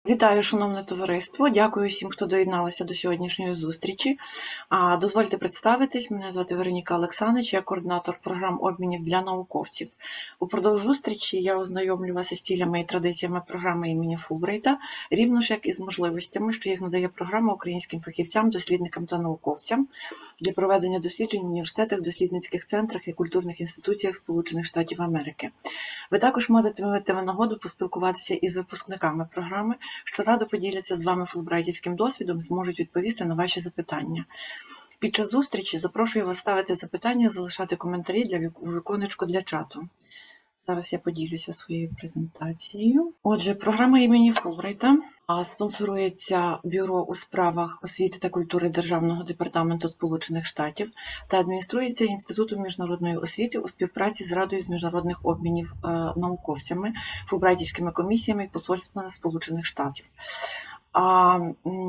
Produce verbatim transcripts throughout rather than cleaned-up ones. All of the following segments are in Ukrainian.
Вітаю, шановне товариство. Дякую всім, хто доєдналися до сьогоднішньої зустрічі. Дозвольте представитись. Мене звати Вероніка Олександрич, я координатор програм обмінів для науковців. Упродовж зустрічі я ознайомлю вас із цілями і традиціями програми імені Фулбрайта, рівно ж як і з можливостями, що їх надає програма українським фахівцям, дослідникам та науковцям для проведення досліджень в університетах, дослідницьких центрах і культурних інституціях Сполучених Штатів Америки. Ви також матимете нагоду поспілкуватися із випускниками програми, що радо поділяться з вами фулбрайтівським досвідом і зможуть відповісти на ваші запитання. Під час зустрічі запрошую вас ставити запитання, залишати коментарі для віконечку для чату. Зараз я поділюся своєю презентацією. Отже, програма імені Фулбрайта спонсорується Бюро у справах освіти та культури Державного департаменту Сполучених Штатів та адмініструється Інститутом міжнародної освіти у співпраці з Радою з міжнародних обмінів науковцями, фулбрайтівськими комісіями і посольствами Сполучених Штатів. А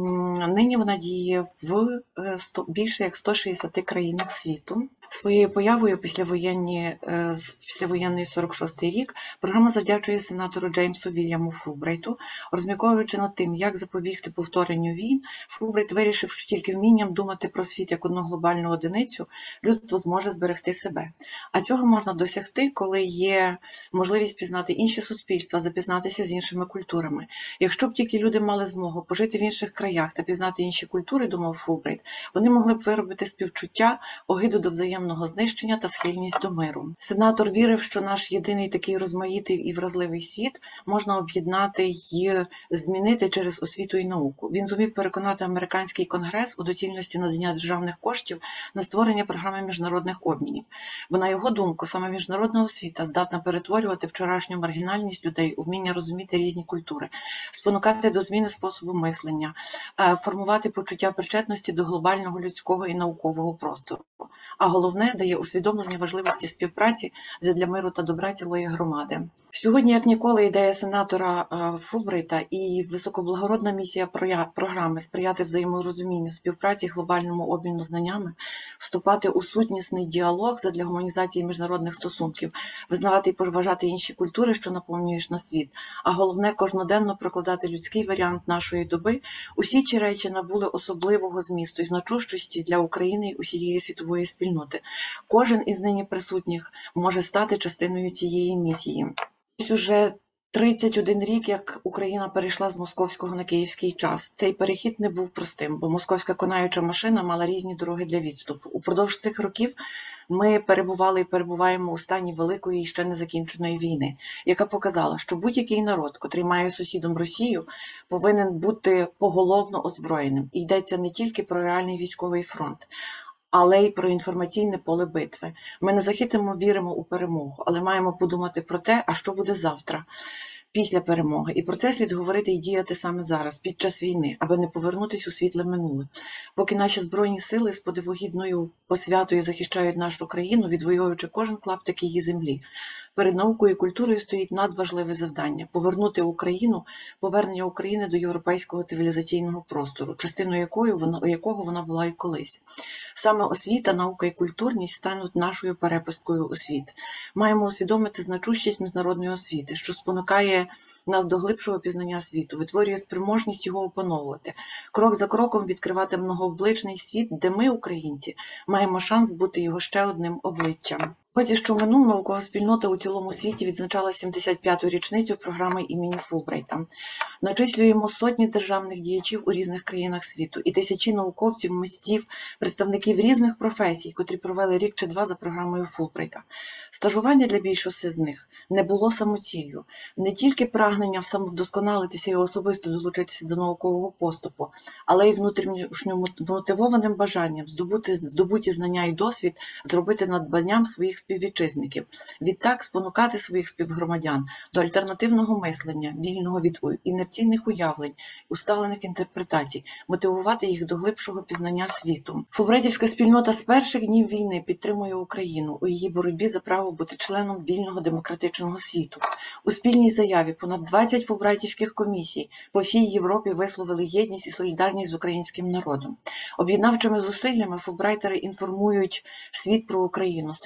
нині вона діє в більше як ста шістдесяти країнах світу. Своєю появою післявоєнні, післявоєнний сорок шостий рік програма завдячує сенатору Джеймсу Вільяму Фулбрайту. Розмірковуючи над тим, як запобігти повторенню війн, Фулбрайт вирішив, що тільки вмінням думати про світ як одну глобальну одиницю людство зможе зберегти себе. А цього можна досягти, коли є можливість пізнати інші суспільства, запізнатися з іншими культурами. Якщо б тільки люди мали змогу пожити в інших краях та пізнати інші культури, думав Фулбрайт, вони могли б виробити співчуття, огиду до взаємного знищення та схильність до миру. Сенатор вірив, що наш єдиний такий розмаїтий і вразливий світ можна об'єднати і змінити через освіту і науку. Він зумів переконати американський конгрес у доцільності надання державних коштів на створення програми міжнародних обмінів. Бо, на його думку, саме міжнародна освіта здатна перетворювати вчорашню маргінальність людей у вміння розуміти різні культури, спонукати до зміни способу мислення, формувати почуття причетності до глобального людського і наукового простору. А головне, дає усвідомлення важливості співпраці задля миру та добра цілої громади. Сьогодні, як ніколи, ідея сенатора Фулбрайта і високоблагородна місія програми сприяти взаєморозумінню, співпраці, глобальному обміну знаннями, вступати у сутнісний діалог задля гуманізації міжнародних стосунків, визнавати і поважати інші культури, що наповнюєш на світ, а головне, кожноденно прокладати людський варіант нашої доби. Усі ці речі набули особливого змісту і значущості для України і усієї світової спільноти. Кожен із нині присутніх може стати частиною цієї місії. Ось уже тридцять один рік, як Україна перейшла з московського на київський час. Цей перехід не був простим, бо московська конаюча машина мала різні дороги для відступу. Упродовж цих років ми перебували і перебуваємо у стані великої і ще не закінченої війни, яка показала, що будь-який народ, котрий має сусідом Росію, повинен бути поголовно озброєним. І йдеться не тільки про реальний військовий фронт, але й про інформаційне поле битви. Ми не захитимо віримо у перемогу, але маємо подумати про те, а що буде завтра, після перемоги. І про це слід говорити і діяти саме зараз, під час війни, аби не повернутись у світле минуле. Поки наші Збройні сили з подивогідною посвятою захищають нашу країну, відвоюючи кожен клаптик її землі. Перед наукою і культурою стоїть надважливе завдання – повернути Україну, повернення України до європейського цивілізаційного простору, частиною якої вона, якого вона була і колись. Саме освіта, наука і культурність стануть нашою перепусткою у світ. Маємо усвідомити значущість міжнародної освіти, що спонукає нас до глибшого пізнання світу, витворює спроможність його опановувати, крок за кроком відкривати многообличний світ, де ми, українці, маємо шанс бути його ще одним обличчям. Хоч і що минулого наукова спільнота у цілому світі відзначала сімдесят п'яту річницю програми імені Фулбрайта. Начислюємо сотні державних діячів у різних країнах світу і тисячі науковців, митців, представників різних професій, котрі провели рік чи два за програмою Фулбрайта. Стажування для більшості з них не було самоціллю. Не тільки прагнення самовдосконалитися і особисто долучитися до наукового поступу, але й внутрішньо мотивованим бажанням здобути здобуті знання і досвід зробити надбанням своїх співвітчизників. Відтак спонукати своїх співгромадян до альтернативного мислення, вільного від інерційних уявлень, усталених інтерпретацій, мотивувати їх до глибшого пізнання світу. Фулбрайтівська спільнота з перших днів війни підтримує Україну у її боротьбі за право бути членом вільного демократичного світу. У спільній заяві понад двадцять фулбрайтівських комісій по всій Європі висловили єдність і солідарність з українським народом. Об'єднавчими зусиллями фулбрайтери інформують світ про Україну, стоять на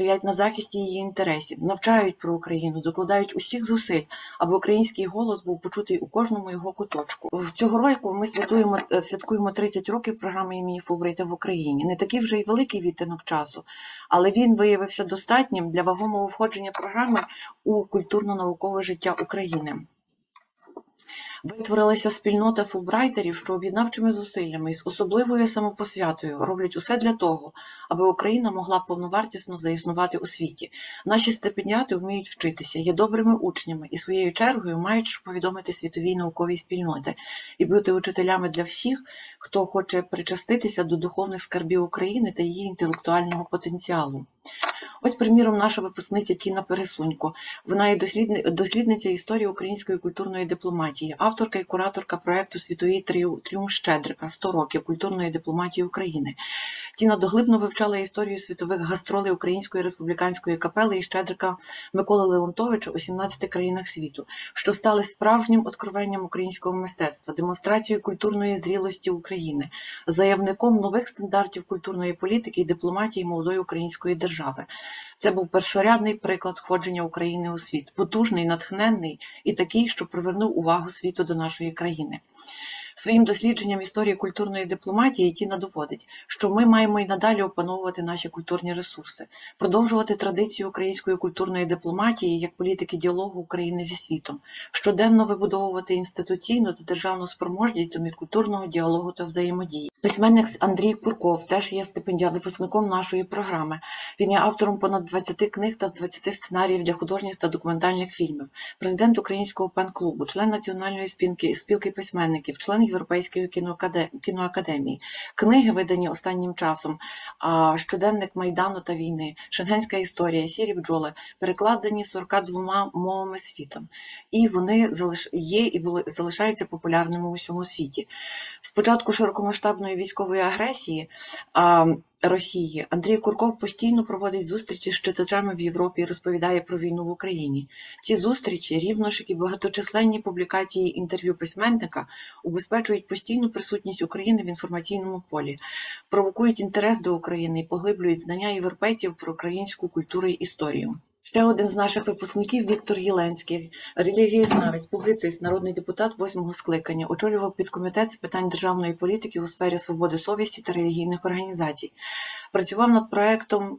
захисті її інтересів, навчають про Україну, докладають усіх зусиль, аби український голос був почутий у кожному його куточку. Цього року ми святкуємо, святкуємо тридцять років програми імені Фулбрайта в Україні. Не такий вже й великий відтинок часу, але він виявився достатнім для вагомого входження програми у культурно-наукове життя України. Витворилася спільнота фулбрайтерів, що об'єднавчими зусиллями і з особливою самопосвятою роблять усе для того, аби Україна могла повновартісно заіснувати у світі. Наші стипендіати вміють вчитися, є добрими учнями і своєю чергою мають що повідомити світовій науковій спільноті і бути учителями для всіх, хто хоче причаститися до духовних скарбів України та її інтелектуального потенціалу. Ось, приміром, наша випускниця Тіна Пересунько. Вона є дослідниця історії української культурної дипломатії, авторка і кураторка проєкту «Світовий тріумф Щедрика. сто років культурної дипломатії України». Тіна доглибно вивчала історію світових гастролей Української республіканської капели і Щедрика Миколи Леонтовича у сімнадцяти країнах світу, що стали справжнім откровенням українського мистецтва, демонстрацією культурної зрілості України, заявником нових стандартів культурної політики і дипломатії молодої української держави. Це був першорядний приклад входження України у світ, потужний, натхненний і такий, що привернув увагу світу до нашої країни. Своїм дослідженням історії культурної дипломатії Тіна доводить, що ми маємо і надалі опановувати наші культурні ресурси, продовжувати традицію української культурної дипломатії як політики діалогу України зі світом, щоденно вибудовувати інституційну та державну спроможність до міжкультурного діалогу та взаємодії. Письменник Андрій Курков теж є стипендіатом, випускником нашої програми. Він є автором понад двадцяти книг та двадцяти сценаріїв для художніх та документальних фільмів, президент Українського пен-клубу, член Національної спілки, спілки письменників, член Європейської кіноакадемії. Книги, видані останнім часом, «Щоденник Майдану та війни», «Шенгенська історія», «Сірі бджоли», перекладені сорока двома мовами світу. І вони є і були, залишаються популярними у всьому світі. Спочатку широкомасштабної військової агресії Росії Андрій Курков постійно проводить зустрічі з читачами в Європі і розповідає про війну в Україні. Ці зустрічі, рівно ж як і багаточисленні публікації інтерв'ю письменника, убезпечують постійну присутність України в інформаційному полі, провокують інтерес до України і поглиблюють знання європейців про українську культуру і історію. Ще один з наших випускників – Віктор Єленський, релігієзнавець, публіцист, народний депутат восьмого скликання, очолював підкомітет з питань державної політики у сфері свободи совісті та релігійних організацій. Працював над проєктом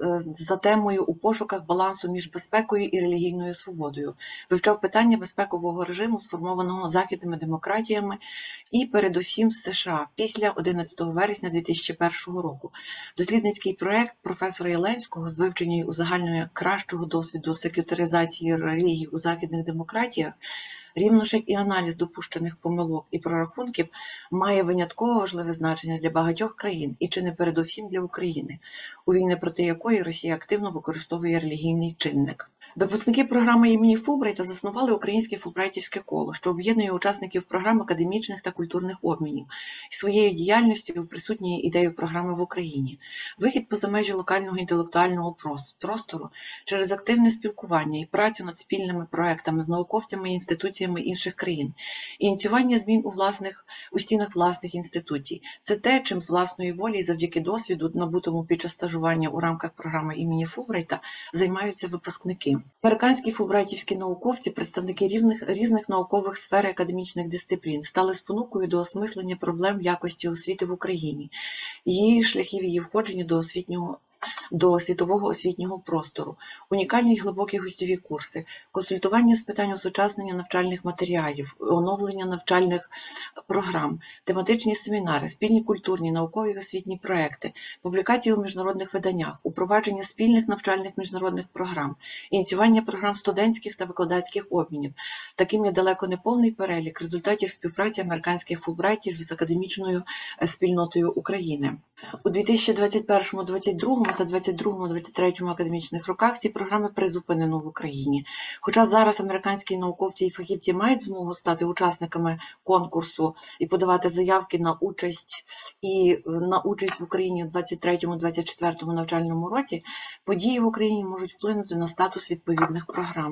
за темою «У пошуках балансу між безпекою і релігійною свободою». Вивчав питання безпекового режиму, сформованого західними демократіями і передусім в США після одинадцятого вересня дві тисячі першого року. Дослідницький проєкт професора Єленського з вивчення і узагальнення кращого досвіду секюляризації релігій у західних демократіях, рівно ж як і аналіз допущених помилок і прорахунків, має винятково важливе значення для багатьох країн і чи не передусім для України, у війни проти якої Росія активно використовує релігійний чинник. Випускники програми імені Фулбрайта заснували Українське фулбрайтівське коло, що об'єднує учасників програм академічних та культурних обмінів, і своєю діяльністю присутньої ідею програми в Україні. Вихід поза межі локального інтелектуального простору через активне спілкування і працю над спільними проектами з науковцями і інституціями інших країн, ініціювання змін у власних у стінах власних інституцій. Це те, чим з власної волі і завдяки досвіду, набутому під час стажування у рамках програми імені Фулбрайта, займаються випускники. Американські фулбрайтівські науковці, представники різних, різних наукових сфер і академічних дисциплін, стали спонукою до осмислення проблем якості освіти в Україні, її шляхів її входження до освітнього до світового освітнього простору, унікальні й глибокі гостьові курси, консультування з питань осучаснення навчальних матеріалів, оновлення навчальних програм, тематичні семінари, спільні культурні, наукові й освітні проекти, публікації у міжнародних виданнях, упровадження спільних навчальних міжнародних програм, ініціювання програм студентських та викладацьких обмінів. Таким є далеко не повний перелік результатів співпраці американських фулбрайтів з академічною спільнотою України. У дві тисячі двадцять першому - двадцять другому та двадцять другому - двадцять третьому академічних роках ці програми призупинено в Україні. Хоча зараз американські науковці і фахівці мають змогу стати учасниками конкурсу і подавати заявки на участь і на участь в Україні у двадцять третьому - двадцять четвертому навчальному році, події в Україні можуть вплинути на статус відповідних програм.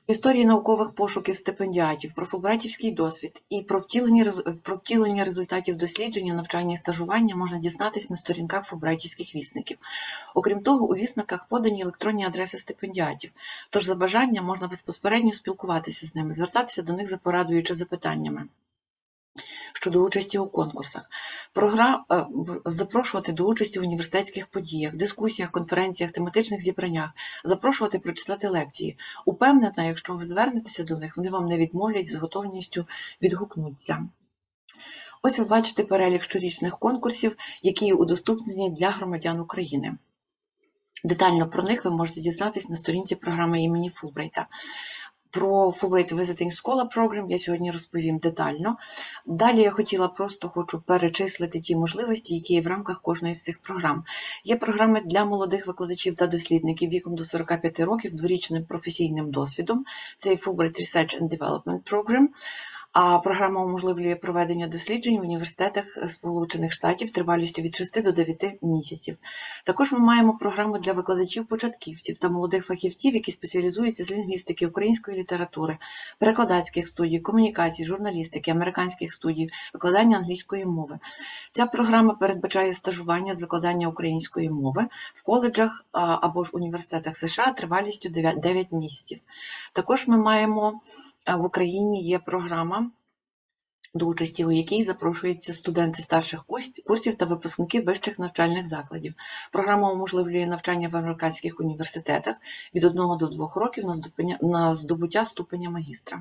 Історії наукових пошуків стипендіатів, про фулбрайтівський досвід і про втілення, про втілення результатів дослідження, навчання і стажування можна дізнатись на сторінках фулбрайтівських вісників. Окрім того, у вісниках подані електронні адреси стипендіатів, тож за бажанням можна безпосередньо спілкуватися з ними, звертатися до них за порадою чи запитаннями щодо участі у конкурсах, програм... запрошувати до участі в університетських подіях, дискусіях, конференціях, тематичних зібраннях, запрошувати прочитати лекції. Упевнена, якщо ви звернетеся до них, вони вам не відмовлять, з готовністю відгукнуться. Ось ви бачите перелік щорічних конкурсів, які удоступнені для громадян України. Детально про них ви можете дізнатися на сторінці програми імені Фулбрайта. Про Fulbright Visiting Scholar Program я сьогодні розповім детально. Далі я хотіла просто хочу перечислити ті можливості, які є в рамках кожної з цих програм. Є програми для молодих викладачів та дослідників віком до сорока п'яти років з дворічним професійним досвідом. Це і Fulbright Research and Development Program. А програма уможливлює проведення досліджень в університетах Сполучених Штатів тривалістю від шести до дев'яти місяців. Також ми маємо програму для викладачів-початківців та молодих фахівців, які спеціалізуються з лінгвістики, української літератури, перекладацьких студій, комунікацій, журналістики, американських студій, викладання англійської мови. Ця програма передбачає стажування з викладання української мови в коледжах або ж університетах США тривалістю дев'ять місяців. Також ми маємо в Україні є програма, до участі у якій запрошуються студенти старших курсів та випускники вищих навчальних закладів. Програма уможливлює навчання в американських університетах від одного до двох років на здобуття ступеня магістра.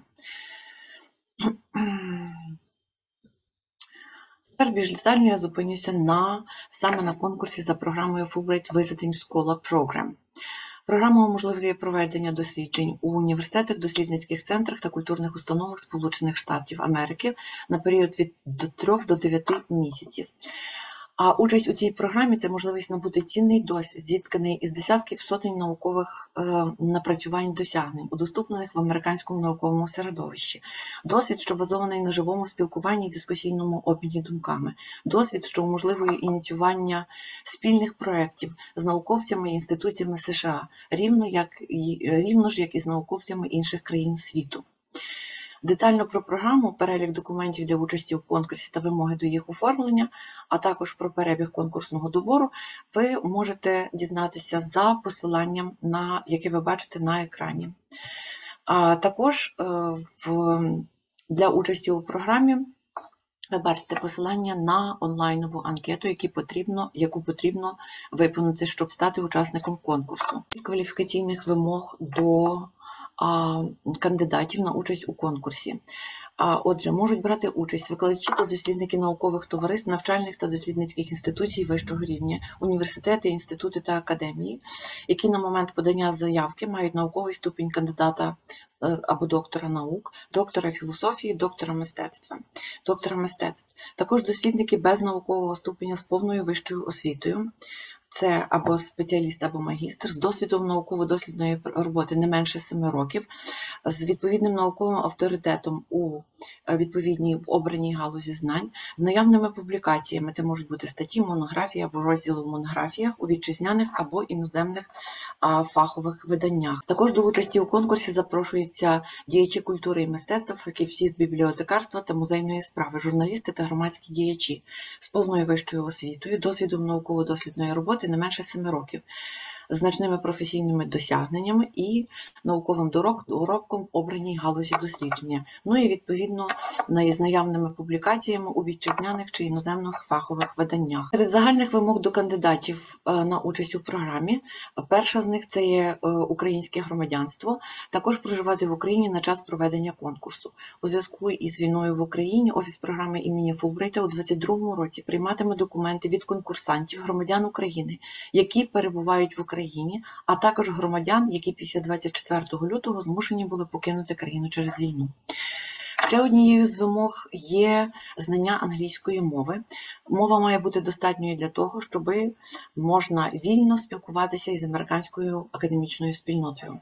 Тепер більш детально я зупинюся на, саме на конкурсі за програмою Fulbright Visiting Scholar Program. Програма уможливлює проведення досліджень у університетах, дослідницьких центрах та культурних установах Сполучених Штатів Америки на період від трьох до дев'яти місяців. А участь у цій програмі – це можливість набути цінний досвід, зітканий із десятків сотень наукових е, напрацювань досягнень, удоступнених в американському науковому середовищі. Досвід, що базований на живому спілкуванні і дискусійному обміні думками. Досвід, що уможливлює ініціювання спільних проєктів з науковцями і інституціями США, рівно, як, рівно ж, як і з науковцями інших країн світу. Детально про програму, перелік документів для участі в конкурсі та вимоги до їх оформлення, а також про перебіг конкурсного добору ви можете дізнатися за посиланням, на, яке ви бачите на екрані. А також в, для участі у програмі ви бачите посилання на онлайнову анкету, яку потрібно, яку потрібно виповнити, щоб стати учасником конкурсу. З кваліфікаційних вимог до кандидатів на участь у конкурсі. Отже, можуть брати участь викладачі та дослідники наукових товариств, навчальних та дослідницьких інституцій вищого рівня, університети, інститути та академії, які на момент подання заявки мають науковий ступінь кандидата або доктора наук, доктора філософії, доктора мистецтва. Доктора мистецтв. Також дослідники без наукового ступеня з повною вищою освітою. Це або спеціаліст, або магістр з досвідом науково-дослідної роботи не менше семи років, з відповідним науковим авторитетом у відповідній в обраній галузі знань, з наявними публікаціями, це можуть бути статті, монографії або розділи в монографіях у вітчизняних або іноземних а, фахових виданнях. Також до участі у конкурсі запрошуються діячі культури і мистецтва, фахівці з бібліотекарства та музейної справи, журналісти та громадські діячі з повною вищою освітою, досвідом науково-дослідної роботи не менше семи років, значними професійними досягненнями і науковим доробком в обраній галузі дослідження, ну і відповідно з наявними публікаціями у вітчизняних чи іноземних фахових виданнях. Серед загальних вимог до кандидатів на участь у програмі, перша з них – це є українське громадянство, також проживати в Україні на час проведення конкурсу. У зв'язку із війною в Україні Офіс програми імені Фулбрайта у двадцять другому році прийматиме документи від конкурсантів, громадян України, які перебувають в Україні, Україні, а також громадян, які після двадцять четвертого лютого змушені були покинути країну через війну. Ще однією з вимог є знання англійської мови. Мова має бути достатньою для того, щоб можна вільно спілкуватися із американською академічною спільнотою.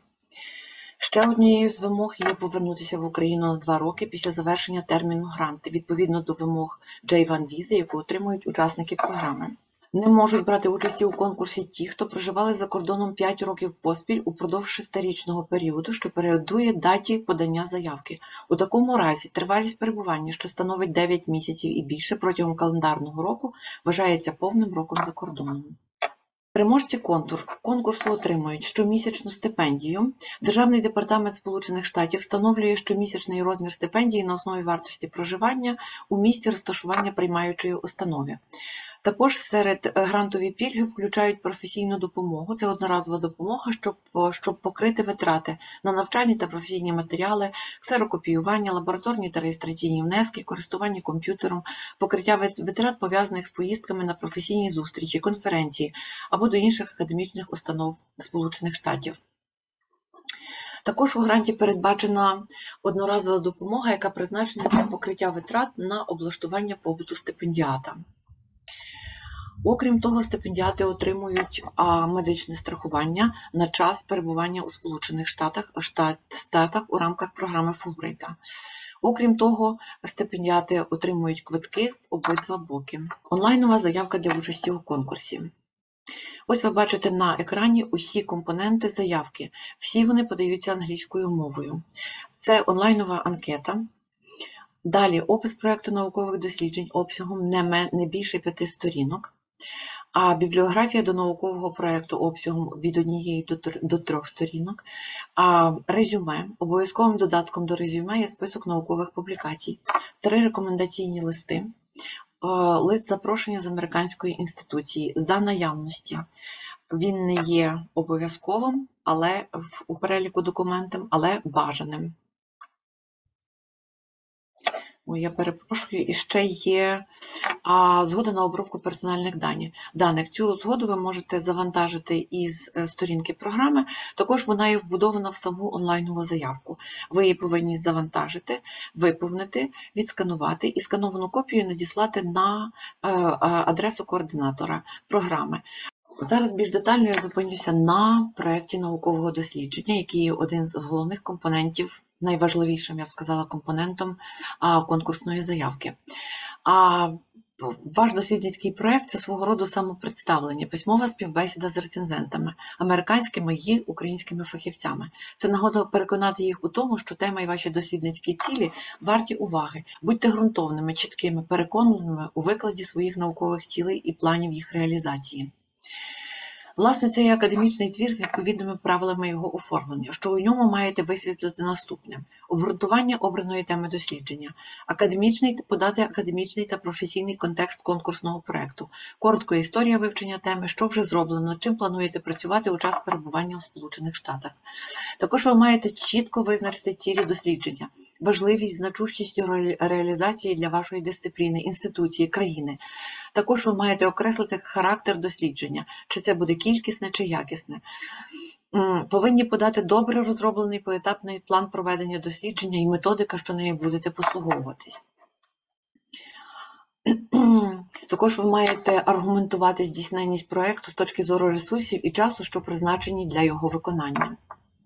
Ще однією з вимог є повернутися в Україну на два роки після завершення терміну гранту, відповідно до вимог джей ван візи, яку отримують учасники програми. Не можуть брати участі у конкурсі ті, хто проживали за кордоном п'ять років поспіль упродовж шестирічного періоду, що передує даті подання заявки. У такому разі тривалість перебування, що становить дев'ять місяців і більше протягом календарного року, вважається повним роком за кордоном. Переможці конкур- конкурсу отримують щомісячну стипендію. Державний департамент Сполучених Штатів встановлює щомісячний розмір стипендії на основі вартості проживання у місті розташування приймаючої установи. Також серед грантові пільги включають професійну допомогу. Це одноразова допомога, щоб, щоб покрити витрати на навчальні та професійні матеріали, ксерокопіювання, лабораторні та реєстраційні внески, користування комп'ютером, покриття витрат, пов'язаних з поїздками на професійні зустрічі, конференції або до інших академічних установ Сполучених Штатів. Також у гранті передбачена одноразова допомога, яка призначена для покриття витрат на облаштування побуту стипендіата. Окрім того, стипендіати отримують а, медичне страхування на час перебування у Сполучених Штатах, штат, Штатах у рамках програми Фулбрайта. Окрім того, стипендіати отримують квитки в обидва боки. Онлайнова заявка для участі у конкурсі. Ось ви бачите на екрані усі компоненти заявки. Всі вони подаються англійською мовою. Це онлайнова анкета. Далі опис проєкту наукових досліджень обсягом не, не більше п'яти сторінок. А бібліографія до наукового проєкту обсягом від однієї до трьох сторінок. А резюме. Обов'язковим додатком до резюме є список наукових публікацій. Три рекомендаційні листи. Лист запрошення з американської інституції за наявності. Він не є обов'язковим, але у переліку документів, але бажаним. Ой, я перепрошую, і ще є а, згода на обробку персональних даних. Цю згоду ви можете завантажити із сторінки програми, також вона є вбудована в саму онлайнову заявку. Ви її повинні завантажити, виповнити, відсканувати і скановану копію надіслати на е, адресу координатора програми. Зараз більш детально я зупинюся на проєкті наукового дослідження, який є один з головних компонентів, найважливішим, я б сказала, компонентом конкурсної заявки. А ваш дослідницький проєкт – це свого роду самопредставлення, письмова співбесіда з рецензентами, американськими і українськими фахівцями. Це нагода переконати їх у тому, що тема і ваші дослідницькі цілі варті уваги. Будьте ґрунтовними, чіткими, переконливими у викладі своїх наукових цілей і планів їх реалізації. Власне, це є академічний твір з відповідними правилами його оформлення, що у ньому маєте висвітлити наступне. Обґрунтування обраної теми дослідження, академічний, подати академічний та професійний контекст конкурсного проєкту, коротко історія вивчення теми, що вже зроблено, над чим плануєте працювати у час перебування у Сполучених Штатах. Також ви маєте чітко визначити цілі дослідження, важливість, значущість реалізації для вашої дисципліни, інституції, країни. Також ви маєте окреслити характер дослідження, чи це буде кількісне чи якісне. Повинні подати добре розроблений поетапний план проведення дослідження і методика, що нею будете послуговуватись. Також ви маєте аргументувати здійсненність проєкту з точки зору ресурсів і часу, що призначені для його виконання.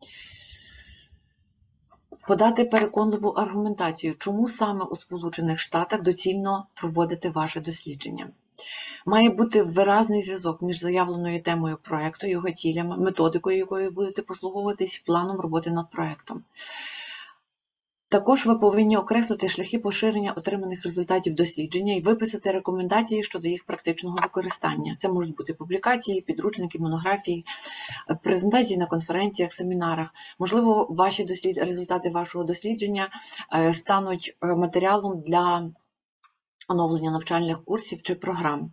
Подати переконливу аргументацію, чому саме у Сполучених Штатах доцільно проводити ваше дослідження. Має бути виразний зв'язок між заявленою темою проєкту, його цілями, методикою, якою будете послуговуватись, планом роботи над проєктом. Також ви повинні окреслити шляхи поширення отриманих результатів дослідження і виписати рекомендації щодо їх практичного використання. Це можуть бути публікації, підручники, монографії, презентації на конференціях, семінарах. Можливо, ваші дослід... результати вашого дослідження стануть матеріалом для оновлення навчальних курсів чи програм.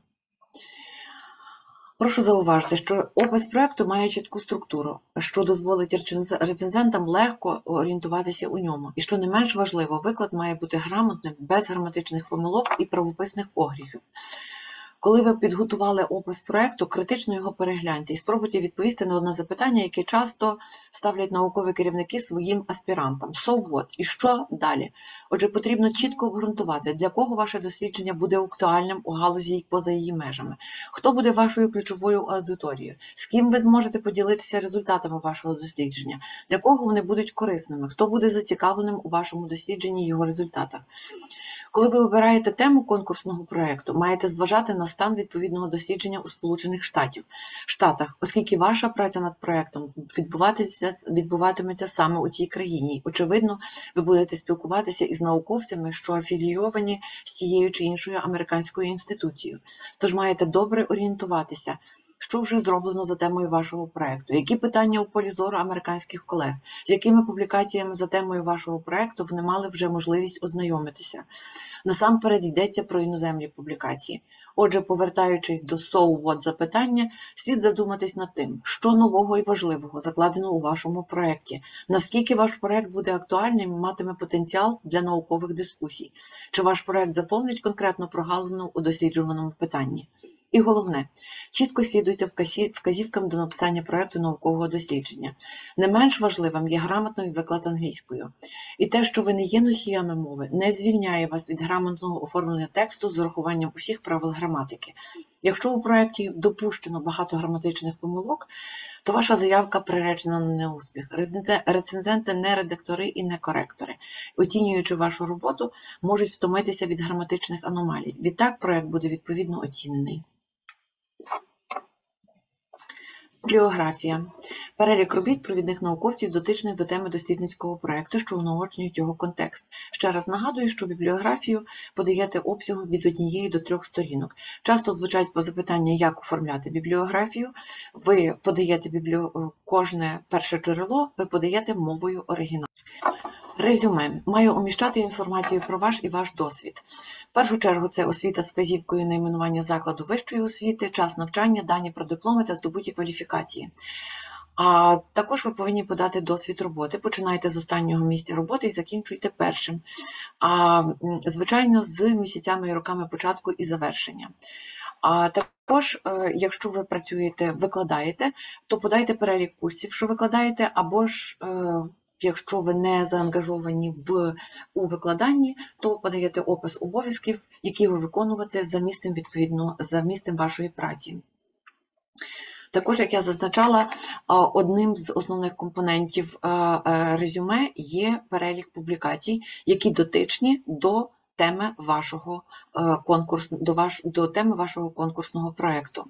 Прошу зауважити, що опис проєкту має чітку структуру, що дозволить рецензентам легко орієнтуватися у ньому. І що не менш важливо, виклад має бути грамотним, без граматичних помилок і правописних огріхів. Коли ви підготували опис проєкту, критично його перегляньте і спробуйте відповісти на одне запитання, яке часто ставлять наукові керівники своїм аспірантам. So what? І що далі? Отже, потрібно чітко обґрунтувати, для кого ваше дослідження буде актуальним у галузі і поза її межами. Хто буде вашою ключовою аудиторією? З ким ви зможете поділитися результатами вашого дослідження? Для кого вони будуть корисними? Хто буде зацікавленим у вашому дослідженні і його результатах? Коли ви обираєте тему конкурсного проєкту, маєте зважати на стан відповідного дослідження у Сполучених Штатів, Штатах, оскільки ваша праця над проєктом відбуватиметься, відбуватиметься саме у тій країні. Очевидно, ви будете спілкуватися із науковцями, що афілійовані з тією чи іншою американською інституцією. Тож маєте добре орієнтуватися, що вже зроблено за темою вашого проєкту, які питання у полі зору американських колег, з якими публікаціями за темою вашого проєкту вони мали вже можливість ознайомитися. Насамперед йдеться про іноземні публікації. Отже, повертаючись до so what запитання, слід задуматись над тим, що нового і важливого закладено у вашому проєкті, наскільки ваш проєкт буде актуальним і матиме потенціал для наукових дискусій, чи ваш проєкт заповнить конкретну прогалину у досліджуваному питанні. І головне, чітко слідуйте вказівкам до написання проєкту наукового дослідження. Не менш важливим є грамотний виклад англійською. І те, що ви не є носіями мови, не звільняє вас від грамотного оформлення тексту з урахуванням усіх правил граматики. Якщо у проєкті допущено багато граматичних помилок, то ваша заявка приречена на неуспіх. Рецензенти не редактори і не коректори. Оцінюючи вашу роботу, можуть втомитися від граматичних аномалій. Відтак проєкт буде відповідно оцінений. Бібліографія. Перелік робіт провідних науковців, дотичних до теми дослідницького проєкту, що унаочнюють його контекст. Ще раз нагадую, що бібліографію подаєте обсягом від однієї до трьох сторінок. Часто звучать запитання, як оформляти бібліографію. Ви подаєте біблі... кожне перше джерело, ви подаєте мовою оригіналу. Резюме. Має уміщати інформацію про ваш і ваш досвід. В першу чергу це освіта з вказівкою найменування закладу вищої освіти, час навчання, дані про дипломи та здобуті кваліфікації. А також ви повинні подати досвід роботи. Починайте з останнього місця роботи і закінчуйте першим. А, звичайно, з місяцями і роками початку і завершення. А також, якщо ви працюєте, викладаєте, то подайте перелік курсів, що викладаєте, або ж якщо ви не заангажовані в, у викладанні, то подаєте опис обов'язків, які ви виконуєте за місцем, відповідно, за місцем вашої праці. Також, як я зазначала, одним з основних компонентів резюме є перелік публікацій, які дотичні до теми вашого конкурсу, до, ваш, до теми вашого конкурсного проєкту.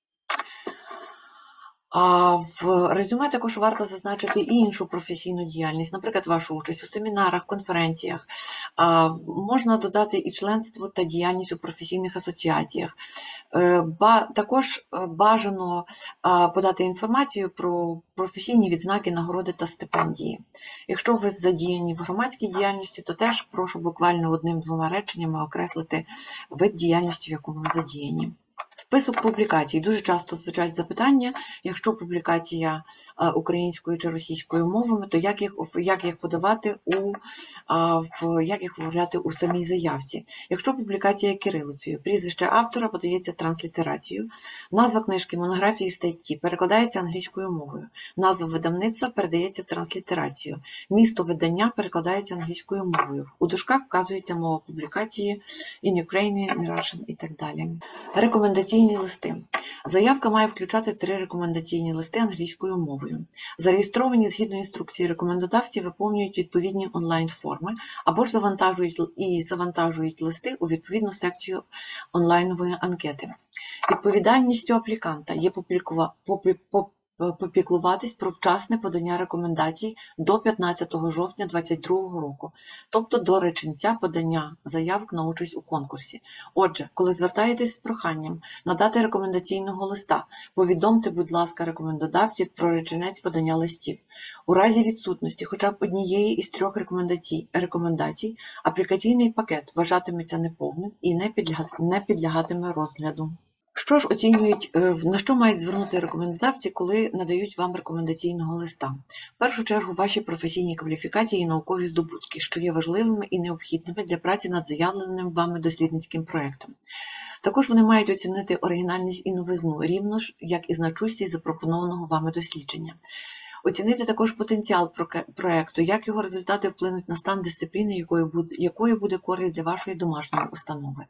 А в резюме також варто зазначити і іншу професійну діяльність, наприклад, вашу участь у семінарах, конференціях. А, можна додати і членство та діяльність у професійних асоціаціях. Ба, також бажано а, подати інформацію про професійні відзнаки, нагороди та стипендії. Якщо ви задіяні в громадській діяльності, то теж прошу буквально одним-двома реченнями окреслити вид діяльності, в якому ви задіяні. Список публікацій. Дуже часто звучать запитання, якщо публікація українською чи російською мовами, то як їх, як їх подавати, у, в, як їх виявляти у самій заявці. Якщо публікація кирилицею, прізвище автора подається транслітерацією, назва книжки, монографії, статті перекладається англійською мовою, назва видавництва передається транслітерацією, місто видання перекладається англійською мовою, у дужках вказується мова публікації in Ukrainian, in Russian і так далі. Рекомендаційні листи. Заявка має включати три рекомендаційні листи англійською мовою. Зареєстровані згідно інструкції рекомендодавці виповнюють відповідні онлайн-форми або ж завантажують і завантажують листи у відповідну секцію онлайнової анкети. Відповідальністю апліканта є попіклуватись про вчасне подання рекомендацій до п'ятнадцятого жовтня дві тисячі двадцять другого року, тобто до реченця подання заявок на участь у конкурсі. Отже, коли звертаєтесь з проханням надати рекомендаційного листа, повідомте, будь ласка, рекомендодавців про реченець подання листів. У разі відсутності хоча б однієї із трьох рекомендацій, рекомендацій аплікаційний пакет вважатиметься неповним і не, підляга, не підлягатиме розгляду. Що ж оцінюють, на що мають звернути рекомендодавці, коли надають вам рекомендаційного листа? В першу чергу, ваші професійні кваліфікації і наукові здобутки, що є важливими і необхідними для праці над заявленим вами дослідницьким проєктом. Також вони мають оцінити оригінальність і новизну, рівно ж, як і значущість запропонованого вами дослідження. Оцінити також потенціал проєкту, як його результати вплинуть на стан дисципліни, якою буде, якою буде користь для вашої домашньої установи.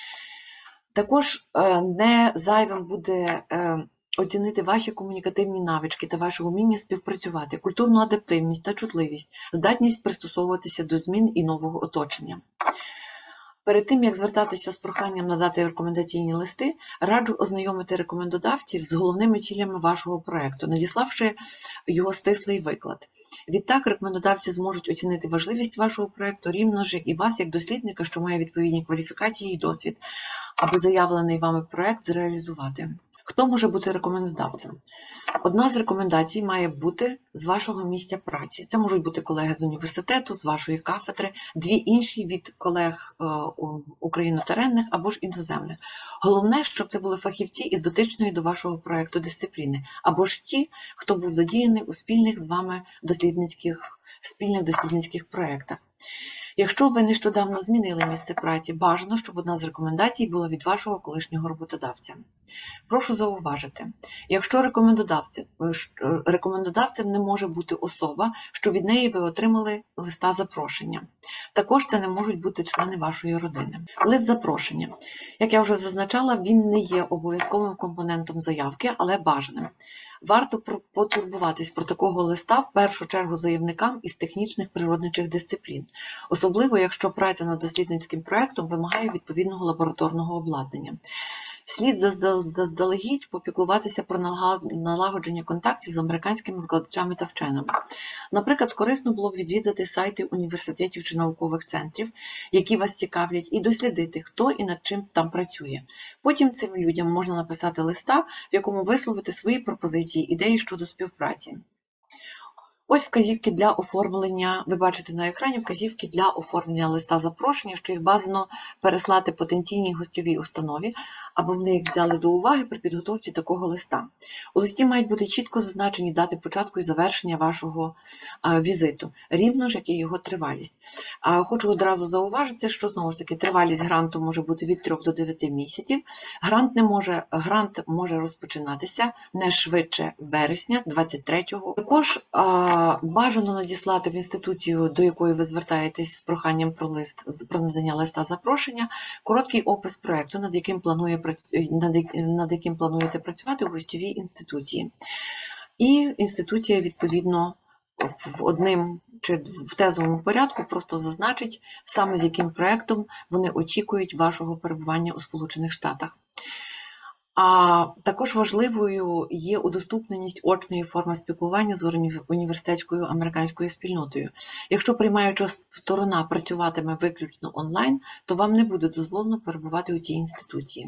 Також не зайвим буде оцінити ваші комунікативні навички та ваше вміння співпрацювати, культурну адаптивність та чутливість, здатність пристосовуватися до змін і нового оточення. Перед тим, як звертатися з проханням надати рекомендаційні листи, раджу ознайомити рекомендодавців з головними цілями вашого проєкту, надіславши його стислий виклад. Відтак, рекомендодавці зможуть оцінити важливість вашого проєкту рівно ж і вас, як дослідника, що має відповідні кваліфікації і досвід, аби заявлений вами проєкт зреалізувати. Хто може бути рекомендодавцем? Одна з рекомендацій має бути з вашого місця праці. Це можуть бути колеги з університету, з вашої кафедри, дві інші від колег е, українотаренних або ж іноземних. Головне, щоб це були фахівці із дотичної до вашого проєкту дисципліни, або ж ті, хто був задіяний у спільних з вами дослідницьких, спільних дослідницьких проєктах. Якщо ви нещодавно змінили місце праці, бажано, щоб одна з рекомендацій була від вашого колишнього роботодавця. Прошу зауважити, якщо рекомендодавцем, рекомендодавцем не може бути особа, що від неї ви отримали листа запрошення. Також це не можуть бути члени вашої родини. Лист запрошення. Як я вже зазначала, він не є обов'язковим компонентом заявки, але бажаним. Варто потурбуватись про такого листа в першу чергу заявникам із технічних природничих дисциплін, особливо якщо праця над дослідницьким проєктом вимагає відповідного лабораторного обладнання. Слід заздалегідь попіклуватися про налагодження контактів з американськими викладачами та вченими. Наприклад, корисно було б відвідати сайти університетів чи наукових центрів, які вас цікавлять, і дослідити, хто і над чим там працює. Потім цим людям можна написати листа, в якому висловити свої пропозиції, ідеї щодо співпраці. Ось вказівки для оформлення, ви бачите на екрані вказівки для оформлення листа запрошення, що їх бажано переслати потенційній гостьовій установі, або вони їх взяли до уваги при підготовці такого листа. У листі мають бути чітко зазначені дати початку і завершення вашого візиту, рівно ж, як і його тривалість. Хочу одразу зауважити, що, знову ж таки, тривалість гранту може бути від трьох до дев'яти місяців. Грант, не може, грант може розпочинатися не швидше вересня двадцять третього. Також бажано надіслати в інституцію, до якої ви звертаєтесь з проханням про лист, про надання листа запрошення, короткий опис проєкту, над яким планує, над яким плануєте працювати у гостьовій інституції. І інституція, відповідно, в одним чи в тезовому порядку просто зазначить, саме з яким проєктом вони очікують вашого перебування у Сполучених Штатах. А також важливою є удоступненість очної форми спілкування з університетською американською спільнотою. Якщо приймаюча сторона працюватиме виключно онлайн, то вам не буде дозволено перебувати у цій інституції.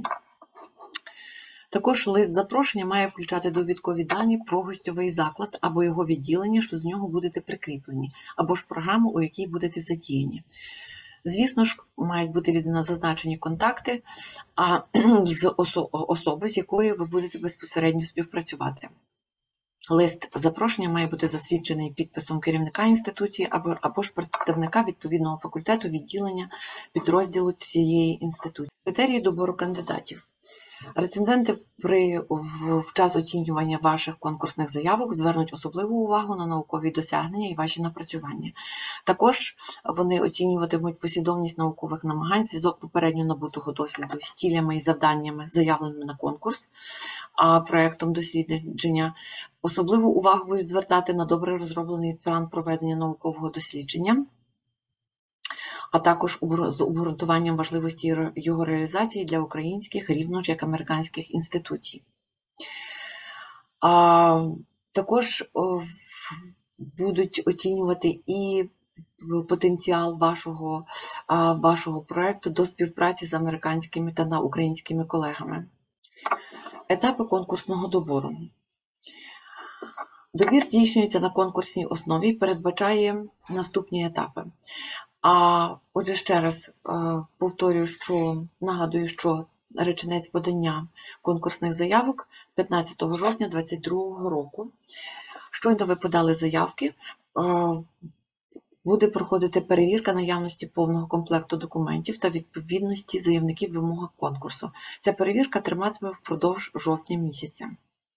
Також лист запрошення має включати довідкові дані про гостьовий заклад або його відділення, що до нього будете прикріплені, або ж програму, у якій будете задіяні. Звісно ж, мають бути зазначені контакти а, з осо особи, з якою ви будете безпосередньо співпрацювати. Лист запрошення має бути засвідчений підписом керівника інституції або, або ж представника відповідного факультету, відділення, підрозділу цієї інституції. Критерії добору кандидатів. Рецензенти при, в, в час оцінювання ваших конкурсних заявок звернуть особливу увагу на наукові досягнення і ваші напрацювання. Також вони оцінюватимуть послідовність наукових намагань, зв'язок попередньо набутого досвіду з цілями і завданнями, заявленими на конкурс, а проєктом дослідження. Особливу увагу будуть звертати на добре розроблений план проведення наукового дослідження, а також з обґрунтуванням важливості його реалізації для українських, рівно ж як американських інституцій. А, також о, будуть оцінювати і потенціал вашого, а, вашого проєкту до співпраці з американськими та на українськими колегами. Етапи конкурсного добору. Добір здійснюється на конкурсній основі і передбачає наступні етапи. А отже, ще раз повторюю, що нагадую, що реченець подання конкурсних заявок п'ятнадцятого жовтня двадцять другого року. Щойно ви подали заявки, буде проходити перевірка наявності повного комплекту документів та відповідності заявників вимогам конкурсу. Ця перевірка триватиме впродовж жовтня місяця.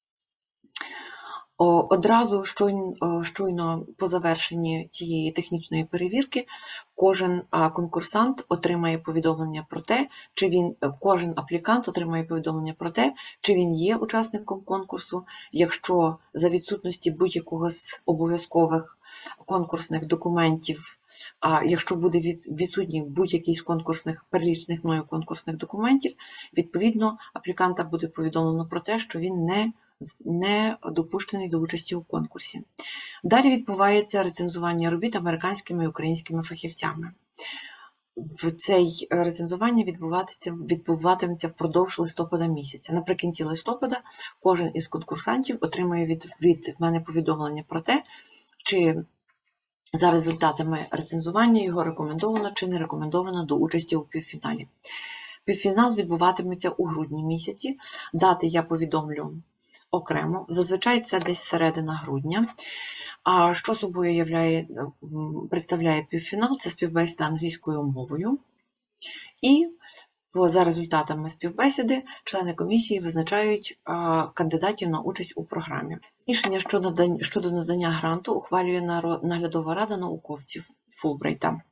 Одразу щойно, щойно по завершенні цієї технічної перевірки кожен конкурсант отримає повідомлення про те, чи він, кожен аплікант отримає повідомлення про те, чи він є учасником конкурсу. Якщо за відсутності будь-якого з обов'язкових конкурсних документів А якщо буде відсутній будь-який з конкурсних, перелічених мною конкурсних документів, відповідно, апліканта буде повідомлено про те, що він не, не допущений до участі у конкурсі. Далі відбувається рецензування робіт американськими і українськими фахівцями. В цей рецензування відбуватиметься, відбуватиметься впродовж листопада місяця. Наприкінці листопада кожен із конкурсантів отримує від, від мене повідомлення про те, чи за результатами рецензування його рекомендовано чи не рекомендовано до участі у півфіналі. Півфінал відбуватиметься у грудні місяці. Дати я повідомлю окремо. Зазвичай це десь середина грудня. А що собою являє, представляє півфінал? Це співбесіда англійською мовою. І за результатами співбесіди члени комісії визначають кандидатів на участь у програмі. Рішення щодо надання гранту ухвалює наглядова рада науковців Фулбрайта.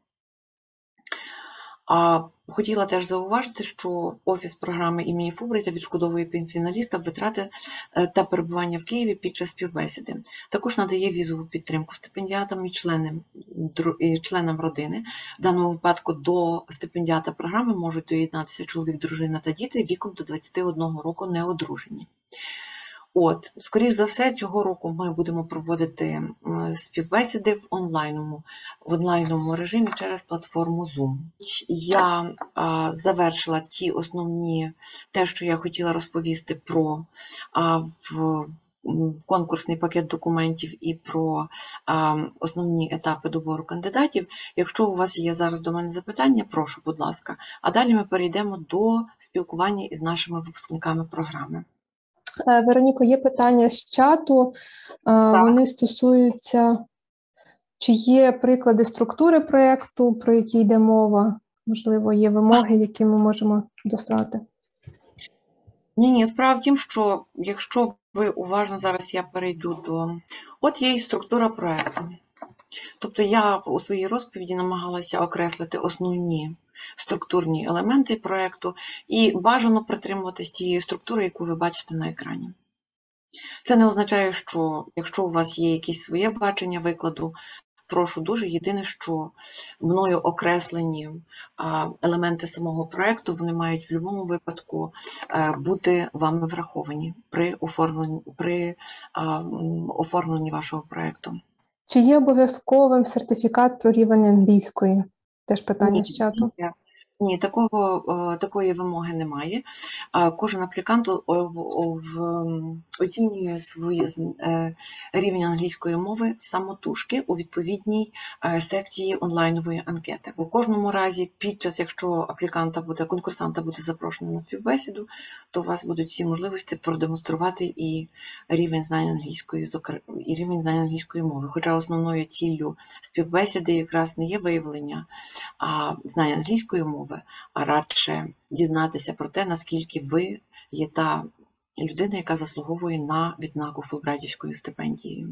А хотіла теж зауважити, що Офіс програми імені Фулбрайта відшкодовує півфіналістам витрати та перебування в Києві під час співбесіди. Також надає візову підтримку стипендіатам і членам, і членам родини. В даному випадку до стипендіата програми можуть доєднатися чоловік, дружина та діти віком до двадцяти одного року неодружені. От, скоріш за все, цього року ми будемо проводити співбесіди в онлайному, в онлайному режимі через платформу Zoom. Я а, завершила ті основні, те, що я хотіла розповісти про а, в, конкурсний пакет документів і про а, основні етапи добору кандидатів. Якщо у вас є зараз до мене запитання, прошу, будь ласка. А далі ми перейдемо до спілкування із нашими випускниками програми. Вероніко, є питання з чату, так. Вони стосуються, чи є приклади структури проєкту, про які йде мова, можливо, є вимоги, які ми можемо дослати? Ні, ні, справа в тім, що якщо ви уважно, зараз я перейду до... От є і структура проєкту. Тобто я у своїй розповіді намагалася окреслити основні структурні елементи проєкту і бажано притримуватись тієї структури, яку ви бачите на екрані. Це не означає, що якщо у вас є якесь своє бачення викладу, прошу дуже, єдине, що мною окреслені елементи самого проєкту, вони мають в будь-якому випадку бути вами враховані при оформленні, при оформленні вашого проєкту. Чи є обов'язковим сертифікат про рівень англійської? Теж питання з чату. Ні, ні, такого, такої вимоги немає. Кожен аплікант оцінює свій рівень англійської мови самотужки у відповідній секції онлайнової анкети. У кожному разі, під час, якщо апліканта буде, конкурсанта буде запрошено на співбесіду, то у вас будуть всі можливості продемонструвати і рівень знань англійської, і рівень знань англійської мови. Хоча основною ціллю співбесіди якраз не є виявлення а знань англійської мови, а радше дізнатися про те, наскільки ви є та людина, яка заслуговує на відзнаку Фулбрайтівською стипендією.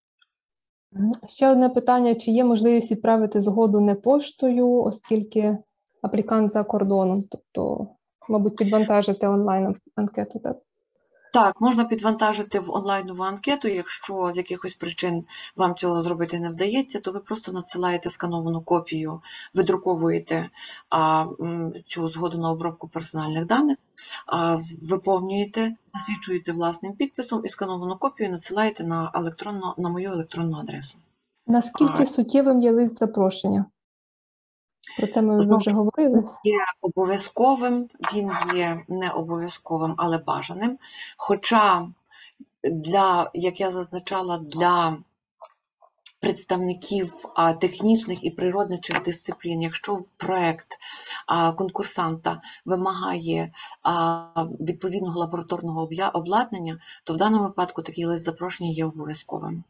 Ще одне питання, чи є можливість відправити згоду не поштою, оскільки аплікант за кордоном, тобто, мабуть, підвантажити онлайн-анкету, так? Так, можна підвантажити в онлайнову анкету, якщо з якихось причин вам цього зробити не вдається, то ви просто надсилаєте скановану копію, видруковуєте а, цю згоду на обробку персональних даних, а, виповнюєте, засвідчуєте власним підписом і скановану копію надсилаєте на, електронну, на мою електронну адресу. Наскільки а, суттєвим є лист запрошення? Про це ми знову вже говорили. Він є обов'язковим, він є не обов'язковим, але бажаним. Хоча, для, як я зазначала, для представників технічних і природничих дисциплін, якщо проєкт конкурсанта вимагає відповідного лабораторного обладнання, то в даному випадку такий лист запрошення є обов'язковим.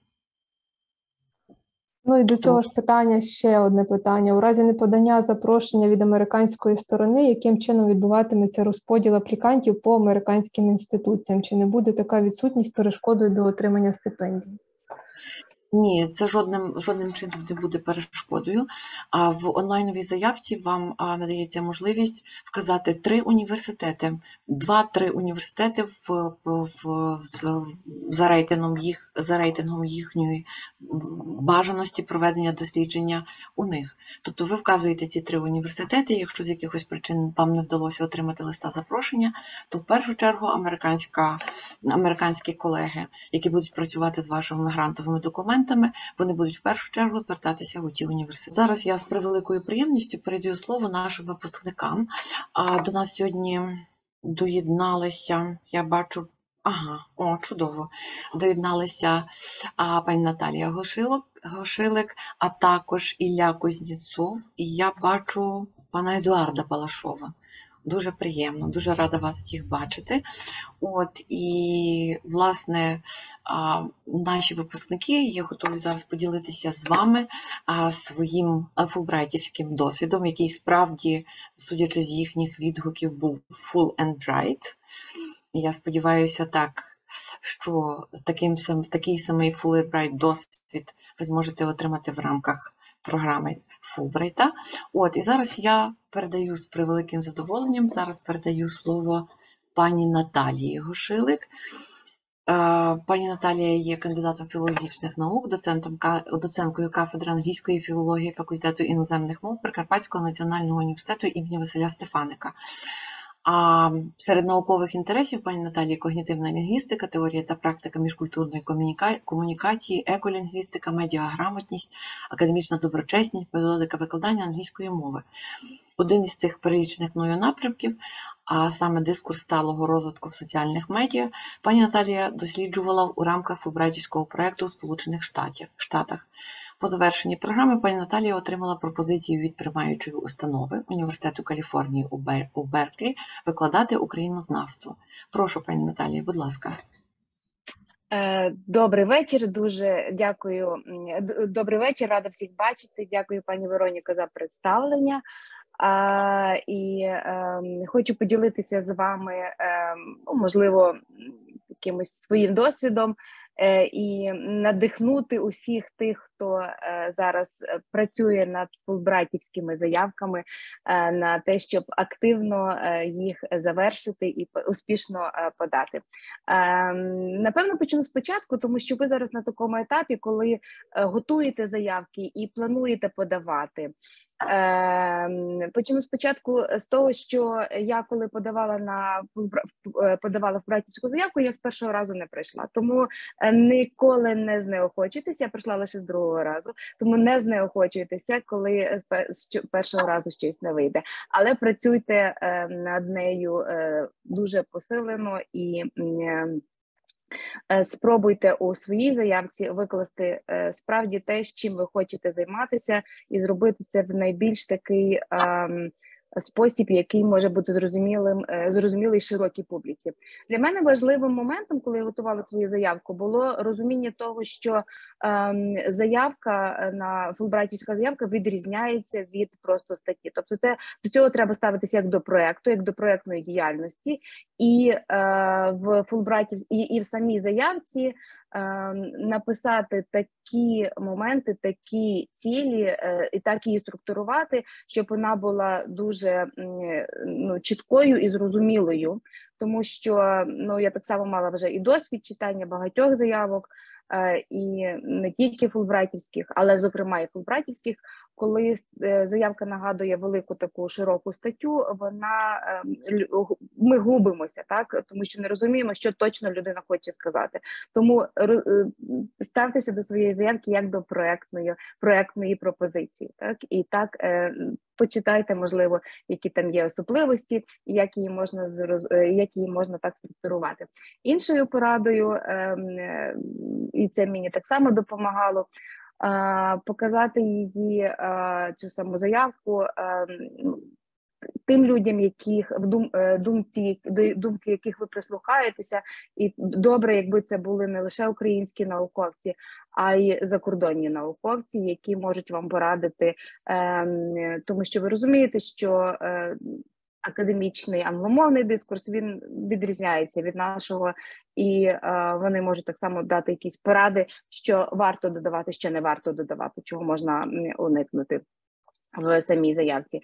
Ну і до цього ж питання ще одне питання. У разі неподання запрошення від американської сторони, яким чином відбуватиметься розподіл аплікантів по американським інституціям? Чи не буде така відсутність перешкодою до отримання стипендій? Ні, це жодним, жодним чином не буде перешкодою. А в онлайновій заявці вам а, надається можливість вказати три університети, два-три університети в, в, в, з- за рейтингом їх, за рейтингом їхньої бажаності проведення дослідження у них. Тобто ви вказуєте ці три університети, якщо з якихось причин вам не вдалося отримати листа запрошення, то в першу чергу американська, американські колеги, які будуть працювати з вашими грантовими документами, вони будуть в першу чергу звертатися у ті університети. Зараз я з превеликою приємністю передаю слово нашим випускникам. А до нас сьогодні доєдналися, я бачу, ага, о, чудово, доєдналися а, пані Наталія Гошилок, Гошилик, а також Ілля Кузнєцов, і я бачу пана Едуарда Балашова. Дуже приємно, дуже рада вас всіх бачити. От, і, власне, наші випускники є готові зараз поділитися з вами своїм фулбрайтівським досвідом, який справді, судячи з їхніх відгуків, був full and bright. Я сподіваюся так, що таким, такий самий full and bright досвід ви зможете отримати в рамках програми Фулбрайта. От, і зараз я передаю з превеликим задоволенням, зараз передаю слово пані Наталії Гошилик. Пані Наталія є кандидатом філологічних наук, доцентом, доценткою кафедри англійської філології факультету іноземних мов Прикарпатського національного університету імені Василя Стефаника. А серед наукових інтересів пані Наталії когнітивна лінгвістика, теорія та практика міжкультурної комунікації, еколінгвістика, медіаграмотність, академічна доброчесність, методика викладання англійської мови. Один із цих перелічених мною напрямків, а саме дискурс сталого розвитку в соціальних медіа, пані Наталія досліджувала у рамках фулбрайтівського проєкту у Сполучених Штатах. По завершенні програми пані Наталія отримала пропозицію від приймаючої установи Університету Каліфорнії у, Бер... у Берклі викладати українознавство. Прошу, пані Наталія, будь ласка. Добрий вечір, дуже дякую. Добрий вечір, рада всіх бачити. Дякую, пані Вероніко, за представлення. А, і е, хочу поділитися з вами, е, можливо, якимось своїм досвідом е, і надихнути усіх тих, хто е, зараз працює над фулбрайтівськими заявками, е, на те, щоб активно е, їх завершити і успішно е, подати. Е, напевно, почну спочатку, тому що ви зараз на такому етапі, коли е, готуєте заявки і плануєте подавати. Почну спочатку з того, що я коли подавала на подавала в братівську заявку, я з першого разу не прийшла, тому ніколи не знеохочуйтеся, я прийшла лише з другого разу, тому не знеохочуйтеся, коли з першого разу щось не вийде, але працюйте над нею дуже посилено і спробуйте у своїй заявці викласти справді те, з чим ви хочете займатися, і зробити це в найбільш такий ем, спосіб, який може бути зрозумілим, зрозумілий широкій публіці. Для мене важливим моментом, коли я готувала свою заявку, було розуміння того, що ем, заявка на фулбрайтівська заявка відрізняється від просто статті. Тобто це, до цього треба ставитися як до проєкту, як до проєктної діяльності, і е, в фулбрайтів, і, і в самій заявці написати такі моменти, такі цілі, і так її структурувати, щоб вона була дуже ну, чіткою і зрозумілою, тому що ну, я так само мала вже і досвід читання багатьох заявок, і не тільки фулбрайтівських, але зокрема і фулбрайтівських, коли заявка нагадує велику таку широку статтю, вона, ми губимося, так, тому що не розуміємо, що точно людина хоче сказати. Тому ставтеся до своєї заявки як до проектної, проектної пропозиції, так, і так почитайте, можливо, які там є особливості, і як її можна, як її можна так структурувати. Іншою порадою, і це мені так само допомагало, показати її, цю саму заявку, тим людям, яких в дум, думці, думки яких ви прислухаєтеся, і добре, якби це були не лише українські науковці, а й закордонні науковці, які можуть вам порадити, тому що ви розумієте, що академічний англомовний дискурс, він відрізняється від нашого, і е, вони можуть так само дати якісь поради, що варто додавати, що не варто додавати, чого можна уникнути в самій заявці.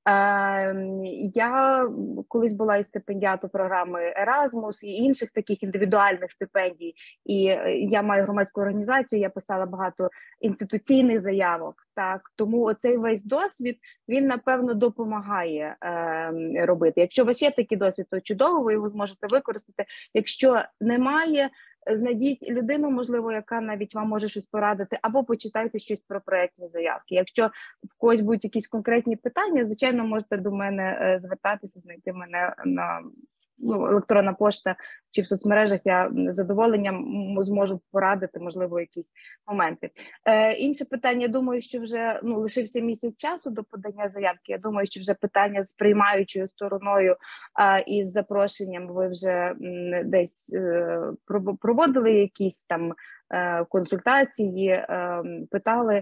Я колись була і стипендіатом програми Erasmus і інших таких індивідуальних стипендій, і я маю громадську організацію, я писала багато інституційних заявок, так, тому оцей весь досвід, він, напевно, допомагає е, робити. Якщо у вас є такий досвід, то чудово, ви його зможете використати. Якщо немає, знайдіть людину, можливо, яка навіть вам може щось порадити, або почитайте щось про проєктні заявки. Якщо в когось будуть якісь конкретні питання, звичайно, можете до мене звертатися, знайти мене на ну, електронна пошта чи в соцмережах. Я з задоволенням зможу порадити, можливо, якісь моменти. Е, інше питання, я думаю, що вже ну, лишився місяць часу до подання заявки. Я думаю, що вже питання з приймаючою стороною а, і з запрошенням ви вже м, десь е, проводили якісь там консультації, питали.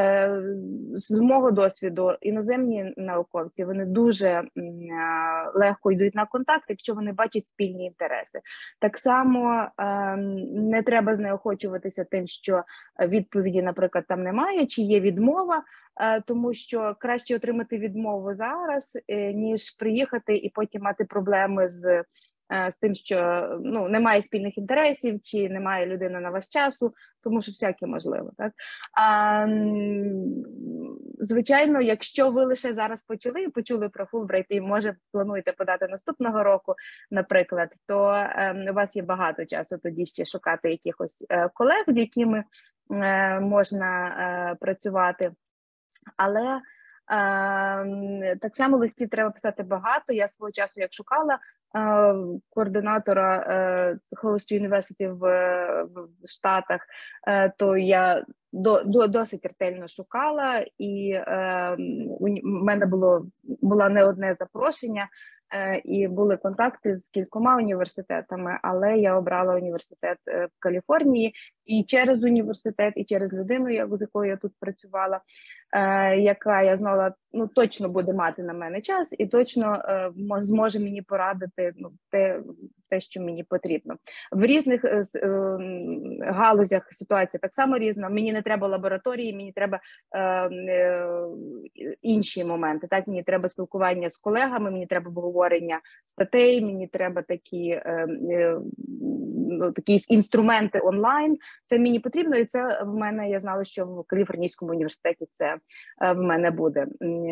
З мого досвіду, іноземні науковці, вони дуже легко йдуть на контакт, якщо вони бачать спільні інтереси. Так само не треба знеохочуватися тим, що відповіді, наприклад, там немає, чи є відмова, тому що краще отримати відмову зараз, ніж приїхати і потім мати проблеми з з тим, що ну, немає спільних інтересів, чи немає людини на вас часу, тому що всяке можливо. Так? А, звичайно, якщо ви лише зараз почали, почули про Фулбрайт і, може, плануєте подати наступного року, наприклад, то е, у вас є багато часу тоді ще шукати якихось е, колег, з якими е, можна е, працювати. Але Uh, так само листів треба писати багато. Я свого часу, як шукала uh, координатора uh, Host University в, в Штатах, uh, то я до, до, досить ретельно шукала, і uh, у мене було, було не одне запрошення, uh, і були контакти з кількома університетами, але я обрала університет в Каліфорнії, і через університет, і через людину, з якою я тут працювала, Е, яка, я знала, ну, точно буде мати на мене час і точно е, зможе мені порадити ну, те, те, що мені потрібно. В різних е, е, галузях ситуація так само різна. Мені не треба лабораторії, мені треба е, е, інші моменти. Так, мені треба спілкування з колегами, мені треба обговорення статей, мені треба такі, е, е, ну, такі інструменти онлайн. Це мені потрібно, і це в мене, я знала, що в Каліфорнійському університеті це в мене буде.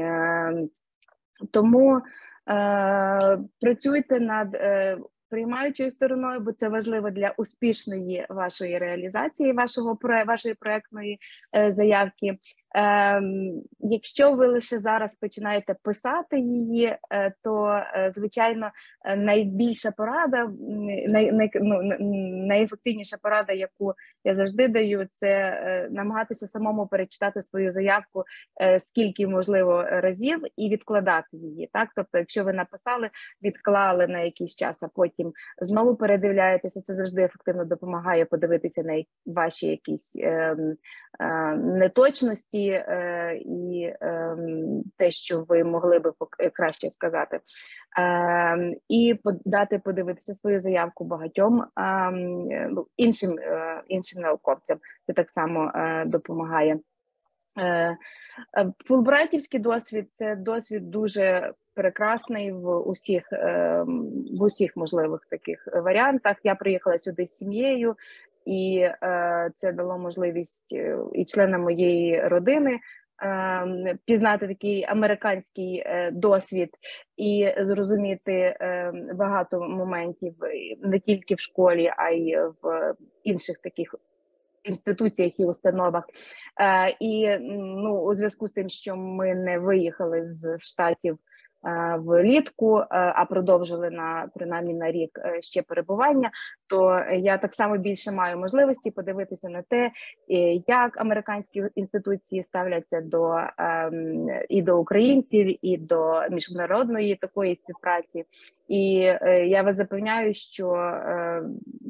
Тому е, працюйте над е, приймаючою стороною, бо це важливо для успішної вашої реалізації, вашого, вашої проєктної е, заявки. Е, якщо ви лише зараз починаєте писати її, е, то, е, звичайно, найбільша порада, най, най, ну, найефективніша порада, яку я завжди даю, це е, намагатися самому перечитати свою заявку е, скільки можливо разів і відкладати її. Так? Тобто, якщо ви написали, відклали на якийсь час, а потім знову передивляєтеся, це завжди ефективно допомагає подивитися на ваші якісь е, е, неточності, і е, те, що ви могли би краще сказати, е, і дати подивитися свою заявку багатьом е, іншим, е, іншим науковцям. Це так само е, допомагає. Е, Фулбрайтівський досвід – це досвід дуже прекрасний в усіх, е, в усіх можливих таких варіантах. Я приїхала сюди з сім'єю, і е, це дало можливість і членам моєї родини е, пізнати такий американський е, досвід і зрозуміти е, багато моментів не тільки в школі, а й в інших таких інституціях і установах. Е, і ну, у зв'язку з тим, що ми не виїхали з Штатів влітку, а продовжили на принаймні на рік ще перебування, то я так само більше маю можливості подивитися на те, як американські інституції ставляться до і до українців, і до міжнародної такої співпраці. І я вас запевняю, що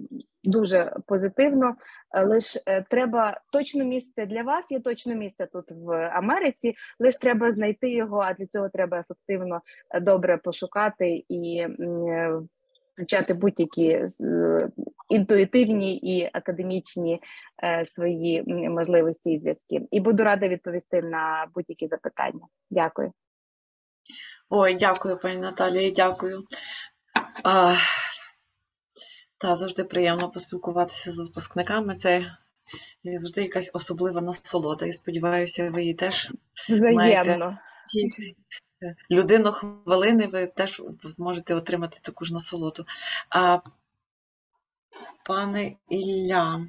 дуже позитивно. Лише треба точне місце для вас, є точне місце тут в Америці, лише треба знайти його, а для цього треба ефективно, добре пошукати і включати будь-які інтуїтивні і академічні свої можливості і зв'язки. І буду рада відповісти на будь-які запитання. Дякую. Ой, дякую, пані Наталії, дякую. А, та, завжди приємно поспілкуватися з випускниками. Це завжди якась особлива насолода. І сподіваюся, ви її теж Взаємно. маєте. Ці людину хвилини, ви теж зможете отримати таку ж насолоду. А, пане Ілля,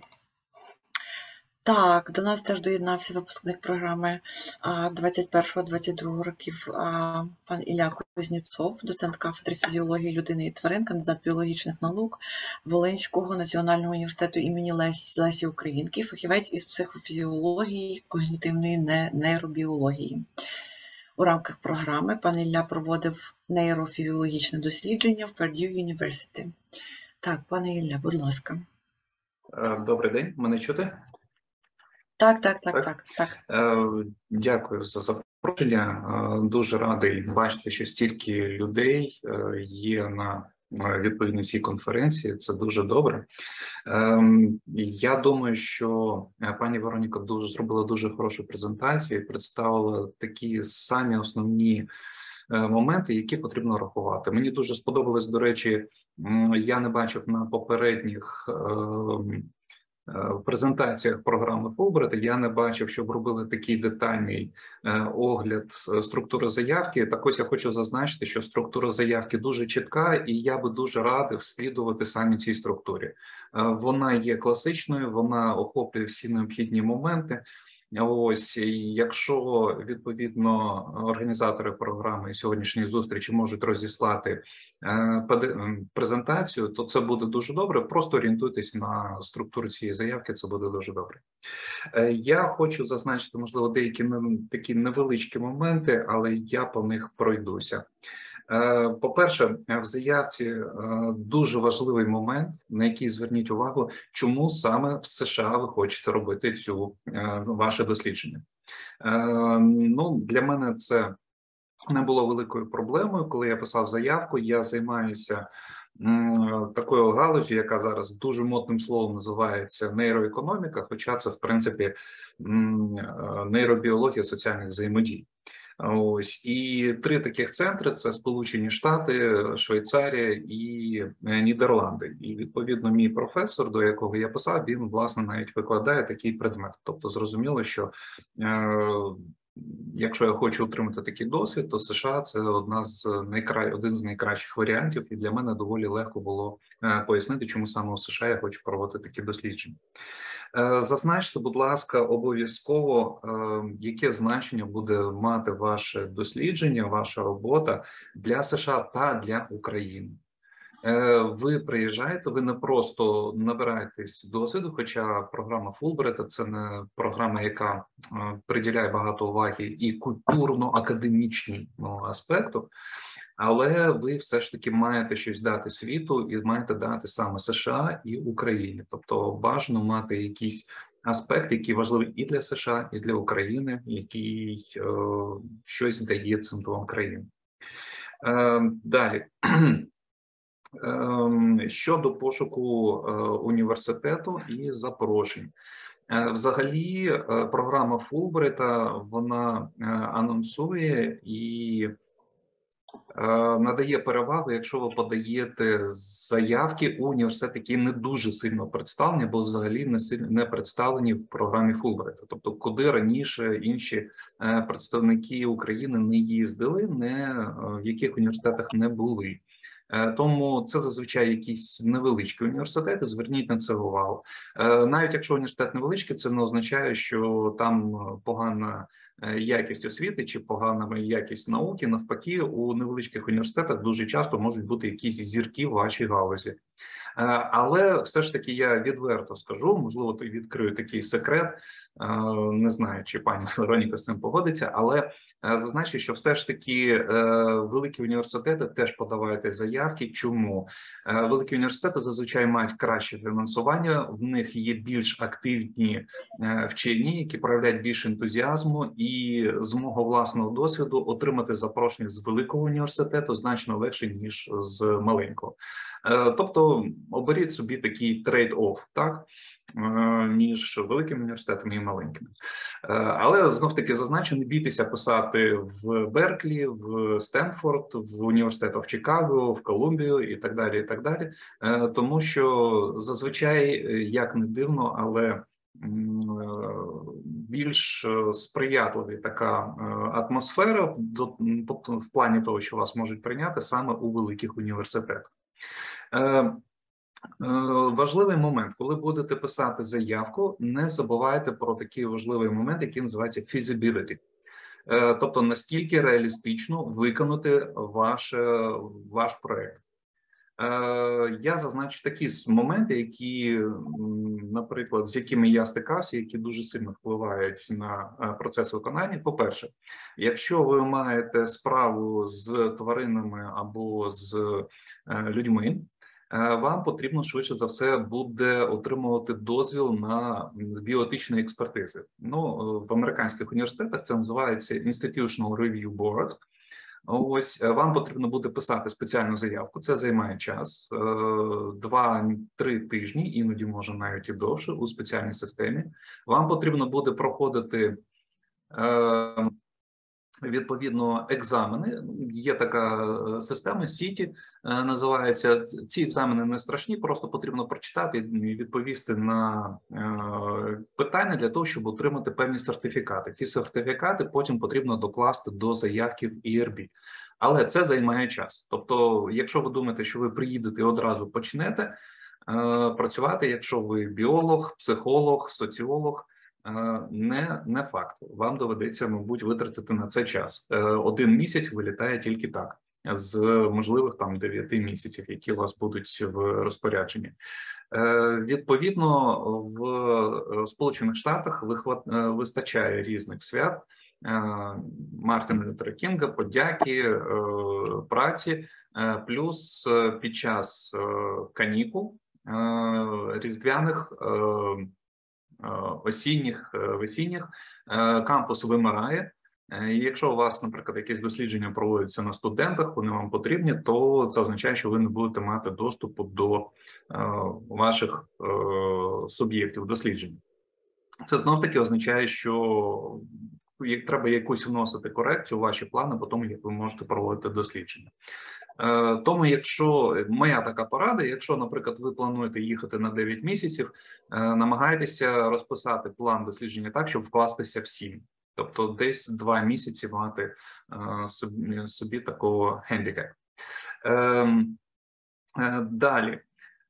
так, до нас теж доєднався випускник програми двадцять першого - двадцять другого років пан Ілля Кузнєцов, доцент кафедри фізіології людини і тварин, кандидат біологічних наук Волинського національного університету імені Лесі Українки, фахівець із психофізіології, когнітивної нейробіології. У рамках програми пан Ілля проводив нейрофізіологічне дослідження в Purdue University. Так, пане Ілля, будь ласка. Добрий день, мене чути? Так, так, так, так, так. Дякую за запрошення. Дуже радий бачити, що стільки людей є на відповідній цій конференції. Це дуже добре. Я думаю, що пані Вероніка дуже зробила дуже хорошу презентацію і представила такі самі основні моменти, які потрібно рахувати. Мені дуже сподобалось, до речі, я не бачив на попередніх в презентаціях програми Фулбрайта, я не бачив, щоб робили такий детальний огляд структури заявки. Так ось я хочу зазначити, що структура заявки дуже чітка, і я би дуже радив слідувати самі цій структурі. Вона є класичною, вона охоплює всі необхідні моменти. Ось, якщо, відповідно, організатори програми сьогоднішньої зустрічі можуть розіслати презентацію, то це буде дуже добре. Просто орієнтуйтесь на структуру цієї заявки, це буде дуже добре. Я хочу зазначити, можливо, деякі такі невеличкі моменти, але я по них пройдуся. По-перше, в заявці дуже важливий момент, на який зверніть увагу, чому саме в США ви хочете робити цю ваше дослідження. Ну, для мене це не було великою проблемою. Коли я писав заявку, я займаюся такою галузю, яка зараз дуже модним словом називається нейроекономіка, хоча це, в принципі, нейробіологія соціальних взаємодій. Ось, і три таких центри – це Сполучені Штати, Швейцарія і Нідерланди. І, відповідно, мій професор, до якого я писав, він, власне, навіть викладає такий предмет. Тобто, зрозуміло, що е, якщо я хочу отримати такий досвід, то США – це одна з найкра... один з найкращих варіантів, і для мене доволі легко було е, пояснити, чому саме у США я хочу проводити такі дослідження. Зазначте, будь ласка, обов'язково, яке значення буде мати ваше дослідження, ваша робота для США та для України. Ви приїжджаєте, ви не просто набираєтесь досвіду, хоча програма Фулбрайта – це не програма, яка приділяє багато уваги і культурно-академічному аспекту, але ви все ж таки маєте щось дати світу і маєте дати саме США і Україні. Тобто бажано мати якийсь аспект, який важливий і для США, і для України, який е, щось дає цим двом країнам. Е, далі. Е, щодо пошуку е, університету і запрошень. Е, взагалі, е, програма Фулбрайта, вона е, анонсує і надає перевагу, якщо ви подаєте заявки у університет, які не дуже сильно представлені, або взагалі не сильно не представлені в програмі Фулбрайта. Тобто, куди раніше інші представники України не їздили, не в яких університетах не були. Тому це зазвичай якісь невеличкі університети, зверніть на це увагу. Навіть якщо університет невеличкий, це не означає, що там погана якість освіти чи погана якість науки. Навпаки, у невеличких університетах дуже часто можуть бути якісь зірки в вашій галузі. Але все ж таки я відверто скажу, можливо, відкрию такий секрет. Не знаю, чи пані Вероніка з цим погодиться, але зазначу, що все ж таки великі університети теж подавайте заявки. Чому? Великі університети зазвичай мають краще фінансування, в них є більш активні вчені, які проявляють більше ентузіазму, і з мого власного досвіду отримати запрошення з великого університету значно легше, ніж з маленького. Тобто оберіть собі такий трейд-офф, так? Між великими університетами і маленькими. Але знов-таки зазначу, не бійтеся писати в Берклі, в Стенфорд, в університетах в Чикаго, в Колумбію і так далі, і так далі. Тому що зазвичай, як не дивно, але більш сприятливі така атмосфера в плані того, що вас можуть прийняти саме у великих університетах. Важливий момент, коли будете писати заявку, не забувайте про такий важливий момент, який називається feasibility. Тобто, наскільки реалістично виконати ваш, ваш проєкт. Я зазначу такі моменти, які, наприклад, з якими я стикався, які дуже сильно впливають на процес виконання. По-перше, якщо ви маєте справу з тваринами або з людьми, вам потрібно швидше за все буде отримувати дозвіл на біоетичні експертизи. Ну, в американських університетах це називається Institutional Review Board. Ось вам потрібно буде писати спеціальну заявку. Це займає час два-три тижні, іноді може навіть і довше у спеціальній системі. Вам потрібно буде проходити відповідно екзамени. Є така система сіті, називається. Ці екзамени не страшні, просто потрібно прочитати і відповісти на питання для того, щоб отримати певні сертифікати. Ці сертифікати потім потрібно докласти до заявки в і ар бі. Але це займає час. Тобто, якщо ви думаєте, що ви приїдете і одразу почнете працювати, якщо ви біолог, психолог, соціолог, Не, не факт. Вам доведеться, мабуть, витратити на це час. Один місяць вилітає тільки так, з можливих там дев'яти місяців, які у вас будуть в розпорядженні. Відповідно, в Сполучених Штатах вистачає різних свят. Мартина Лютера Кінга, подяки, праці, плюс під час канікул, різдвяних, осінніх, весінніх, кампус вимирає. І якщо у вас, наприклад, якісь дослідження проводяться на студентах, вони вам потрібні, то це означає, що ви не будете мати доступу до ваших суб'єктів досліджень. Це знов-таки означає, що треба якусь вносити корекцію у ваші плани по тому, як ви можете проводити дослідження. Тому, якщо моя така порада, якщо, наприклад, ви плануєте їхати на дев'ять місяців, намагайтеся розписати план дослідження так, щоб вкластися всім. Тобто десь два місяці мати собі, собі такого хендікепу. Далі.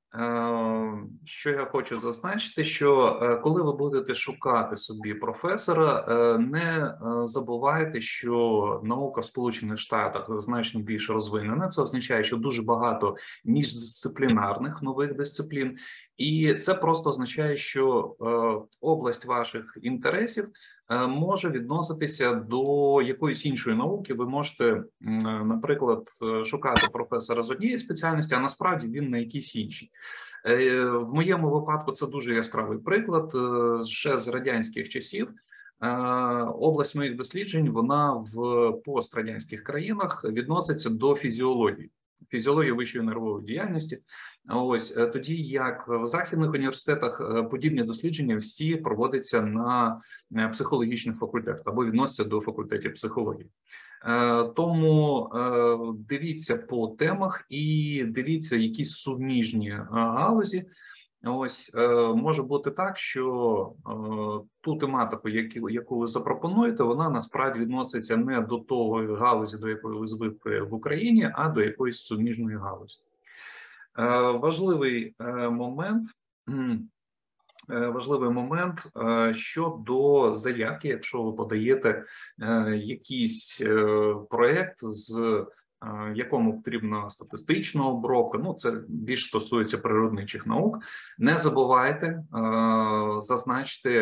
Що я хочу зазначити, що коли ви будете шукати собі професора, не забувайте, що наука в Сполучених Штатах значно більше розвинена. Це означає, що дуже багато міждисциплінарних нових дисциплін, і це просто означає, що область ваших інтересів може відноситися до якоїсь іншої науки. Ви можете, наприклад, шукати професора з однієї спеціальності, а насправді він на якійсь іншій. В моєму випадку це дуже яскравий приклад. Ще з радянських часів область моїх досліджень, вона в пострадянських країнах відноситься до фізіології. Фізіології вищої нервової діяльності. Ось тоді, як в західних університетах, подібні дослідження всі проводяться на психологічних факультетах або відносяться до факультетів психології. Тому дивіться по темах і дивіться якісь суміжні галузі. Ось може бути так, що ту тематику, яку, яку ви запропонуєте, вона насправді відноситься не до того галузі, до якої ви звикли в Україні, а до якоїсь суміжної галузі. Важливий момент, важливий момент щодо заявки, якщо ви подаєте якийсь проєкт, з якому потрібна статистична обробка, ну це більш стосується природничих наук, не забувайте зазначити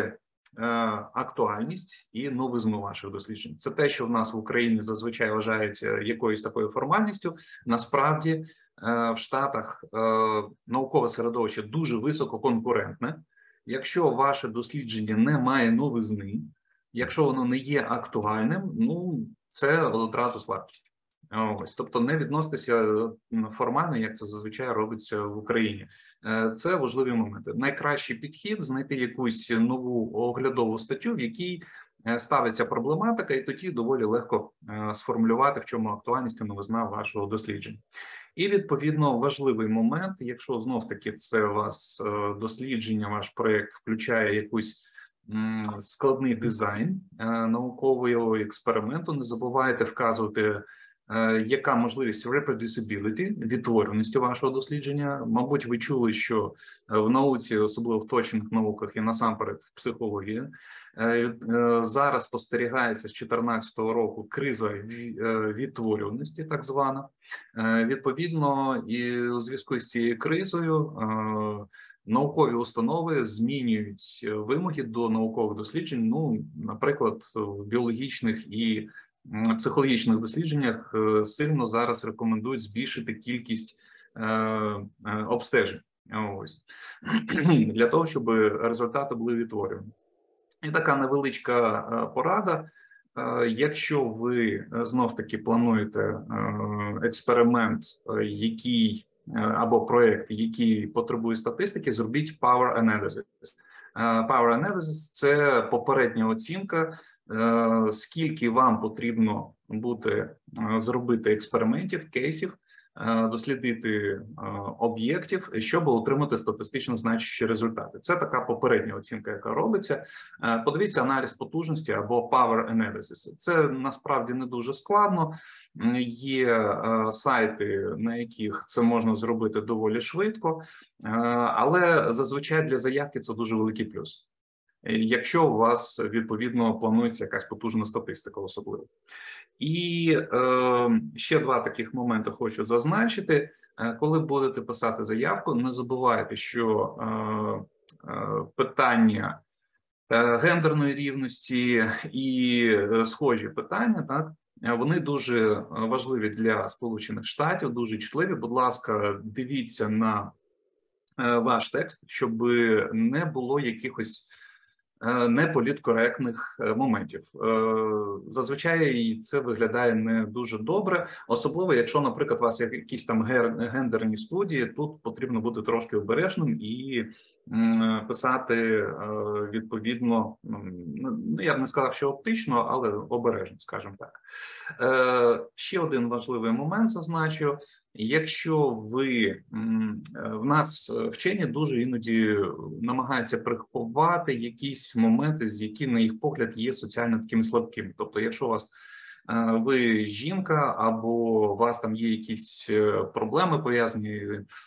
актуальність і новизну ваших досліджень. Це те, що в нас в Україні зазвичай вважається якоюсь такою формальністю. Насправді в Штатах наукове середовище дуже висококонкурентне. Якщо ваше дослідження не має новизни, якщо воно не є актуальним, ну, це одразу слабкість. Ось, тобто не відноситися формально, як це зазвичай робиться в Україні. Це важливі моменти. Найкращий підхід – знайти якусь нову оглядову статтю, в якій ставиться проблематика, і тоді доволі легко сформулювати, в чому актуальність і новизна вашого дослідження. І, відповідно, важливий момент, якщо знов-таки це у вас дослідження, ваш проєкт включає якусь складний дизайн наукового експерименту, не забувайте вказувати, яка можливість reproducibility, відтворюваності вашого дослідження. Мабуть, ви чули, що в науці, особливо в точних науках і насамперед в психології, зараз спостерігається з дві тисячі чотирнадцятого року криза відтворюваності, так звана. Відповідно, і у зв'язку з цією кризою наукові установи змінюють вимоги до наукових досліджень, ну, наприклад, в біологічних і психологічних дослідженнях сильно зараз рекомендують збільшити кількість обстежень. Ось. Для того, щоб результати були відтворені. І така невеличка порада. Якщо ви знов-таки плануєте експеримент, який або проєкт, який потребує статистики, зробіть Power Analysis. Power Analysis – це попередня оцінка, скільки вам потрібно буде зробити експериментів, кейсів, дослідити об'єктів, щоб отримати статистично значущі результати. Це така попередня оцінка, яка робиться. Подивіться аналіз потужності або Power Analysis. Це насправді не дуже складно. Є сайти, на яких це можна зробити доволі швидко, але зазвичай для заявки це дуже великий плюс. Якщо у вас, відповідно, планується якась потужна статистика особливо. І е, ще два таких моменти хочу зазначити. Коли будете писати заявку, не забувайте, що е, е, питання е, гендерної рівності і схожі питання, так, вони дуже важливі для Сполучених Штатів, дуже чутливі. Будь ласка, дивіться на е, ваш текст, щоб не було якихось неполіткоректних моментів. Зазвичай це виглядає не дуже добре, особливо якщо, наприклад, у вас є якісь там гендерні студії, тут потрібно бути трошки обережним і писати відповідно, ну, я б не сказав, що оптично, але обережно, скажімо так. Ще один важливий момент зазначу. Якщо ви, в нас вчені дуже іноді намагаються приховати якісь моменти, з які, на їх погляд, є соціально такими слабкими. Тобто, якщо у вас ви жінка, або у вас там є якісь проблеми пов'язані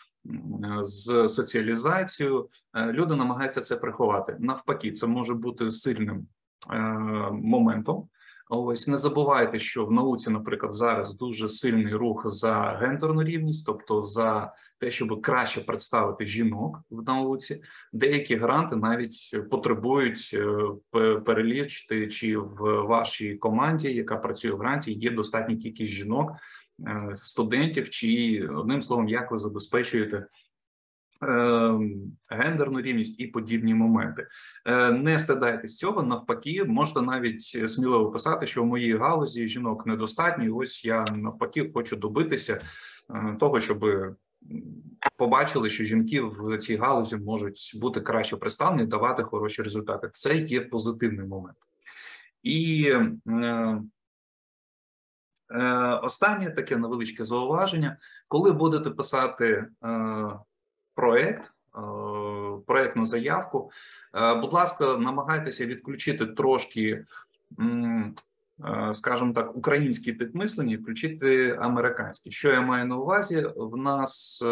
з соціалізацією, люди намагаються це приховати. Навпаки, це може бути сильним моментом. Ось не забувайте, що в науці, наприклад, зараз дуже сильний рух за гендерну рівність, тобто за те, щоб краще представити жінок в науці. Деякі гранти навіть потребують перелічити, чи в вашій команді, яка працює в гранті, є достатня кількість жінок, студентів, чи, одним словом, як ви забезпечуєте гендерну рівність і подібні моменти. Не стидайтесь цього, навпаки, можете навіть сміливо писати, що в моїй галузі жінок недостатньо, і ось я навпаки хочу добитися того, щоб побачили, що жінки в цій галузі можуть бути краще представлені, давати хороші результати. Це є позитивний момент. І е, е, останнє таке невеличке зауваження. Коли будете писати е, проєкт, проєктну заявку, будь ласка, намагайтеся відключити трошки, скажімо так, український тип мислення і включити американський. Що я маю на увазі? В нас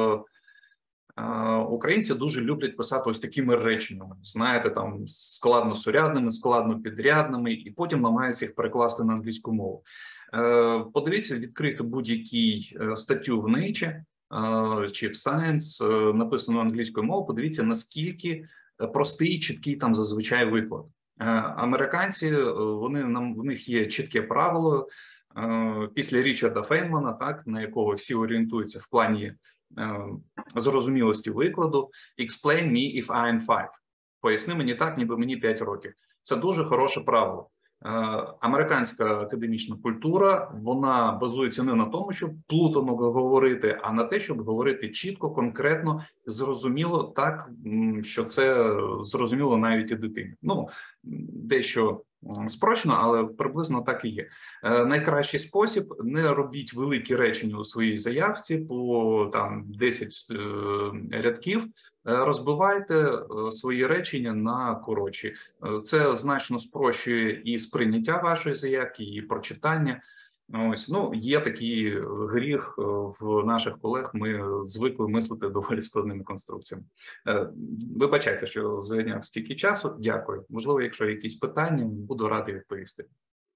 українці дуже люблять писати ось такими реченнями, знаєте, там складносурядними, складнопідрядними, і потім намагаються їх перекласти на англійську мову. Подивіться, відкрити будь-який статтю в Nature чи в Science, написано англійською мовою, подивіться, наскільки простий, чіткий там зазвичай виклад. Американці, вони, нам, в них є чітке правило, після Річарда Фейнмана, так, на якого всі орієнтуються в плані зрозумілості викладу, explain me if I'm five. Поясни мені так, ніби мені п'ять років. Це дуже хороше правило. Американська академічна культура, вона базується не на тому, щоб плутано говорити, а на те, щоб говорити чітко, конкретно, зрозуміло так, що це зрозуміло навіть і дитині. Ну, дещо спрощено, але приблизно так і є. Найкращий спосіб – не робіть великі речення у своїй заявці по там десять рядків, розбивайте свої речення на коротші. Це значно спрощує і сприйняття вашої заявки, і прочитання. Ось, ну, є такий гріх в наших колег, ми звикли мислити доволі складними конструкціями. Вибачайте, що зайняв стільки часу. Дякую. Можливо, якщо якісь питання, буду радий відповісти.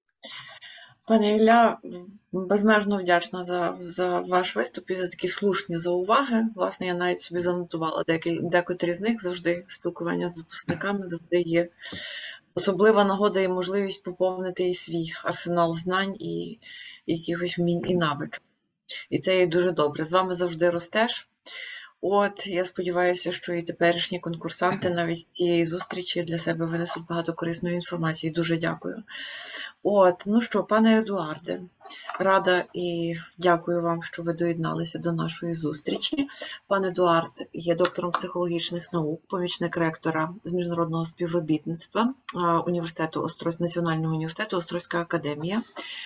Пане Ілля, безмежно вдячна за, за ваш виступ і за такі слушні зауваги. Власне, я навіть собі занотувала деякі, декотрі з них. Завжди спілкування з випускниками завжди є особлива нагода і можливість поповнити і свій арсенал знань і, і якихось вмінь і навичок. І це є дуже добре. З вами завжди ростеш. От, я сподіваюся, що і теперішні конкурсанти навіть з цієї зустрічі для себе винесуть багато корисної інформації. Дуже дякую. От, ну що, пане Едуарде, рада і дякую вам, що ви доєдналися до нашої зустрічі. Пан Едуард є доктором психологічних наук, помічник ректора з міжнародного співробітництва університету Острозь, Національного університету Острозька академія.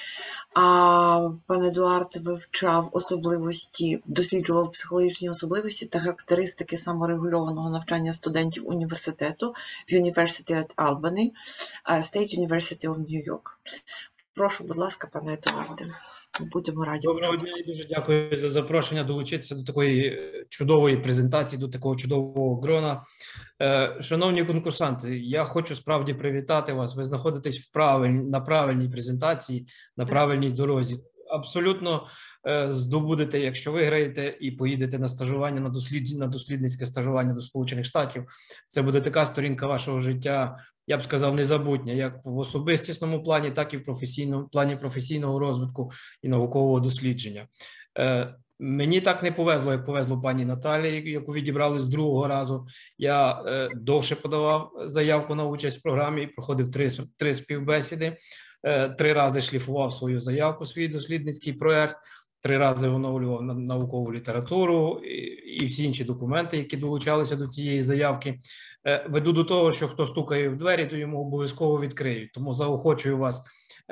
А пан Едуард вивчав особливості, досліджував психологічні особливості та характеристики саморегульованого навчання студентів університету в University at Albany, State University of New York. Прошу, будь ласка, пане Едуарде, будемо раді. Доброго дня і дуже дякую за запрошення долучитися до такої чудової презентації, до такого чудового грона. Шановні конкурсанти, я хочу справді привітати вас. Ви знаходитесь в правиль... на правильній презентації, на правильній дорозі. Абсолютно здобудете, якщо виграєте і поїдете на стажування, на, дослід... на дослідницьке стажування до Сполучених Штатів. Це буде така сторінка вашого життя, я б сказав, незабутня, як в особистісному плані, так і в професійному плані професійного розвитку і наукового дослідження. Е, мені так не повезло, як повезло пані Наталії, яку відібрали з другого разу. Я е, довше подавав заявку на участь в програмі і проходив три, три співбесіди, е, три рази шліфував свою заявку, свій дослідницький проєкт, три рази оновлював наукову літературу і, і всі інші документи, які долучалися до цієї заявки. Веду до того, що хто стукає в двері, то йому обов'язково відкриють. Тому заохочую вас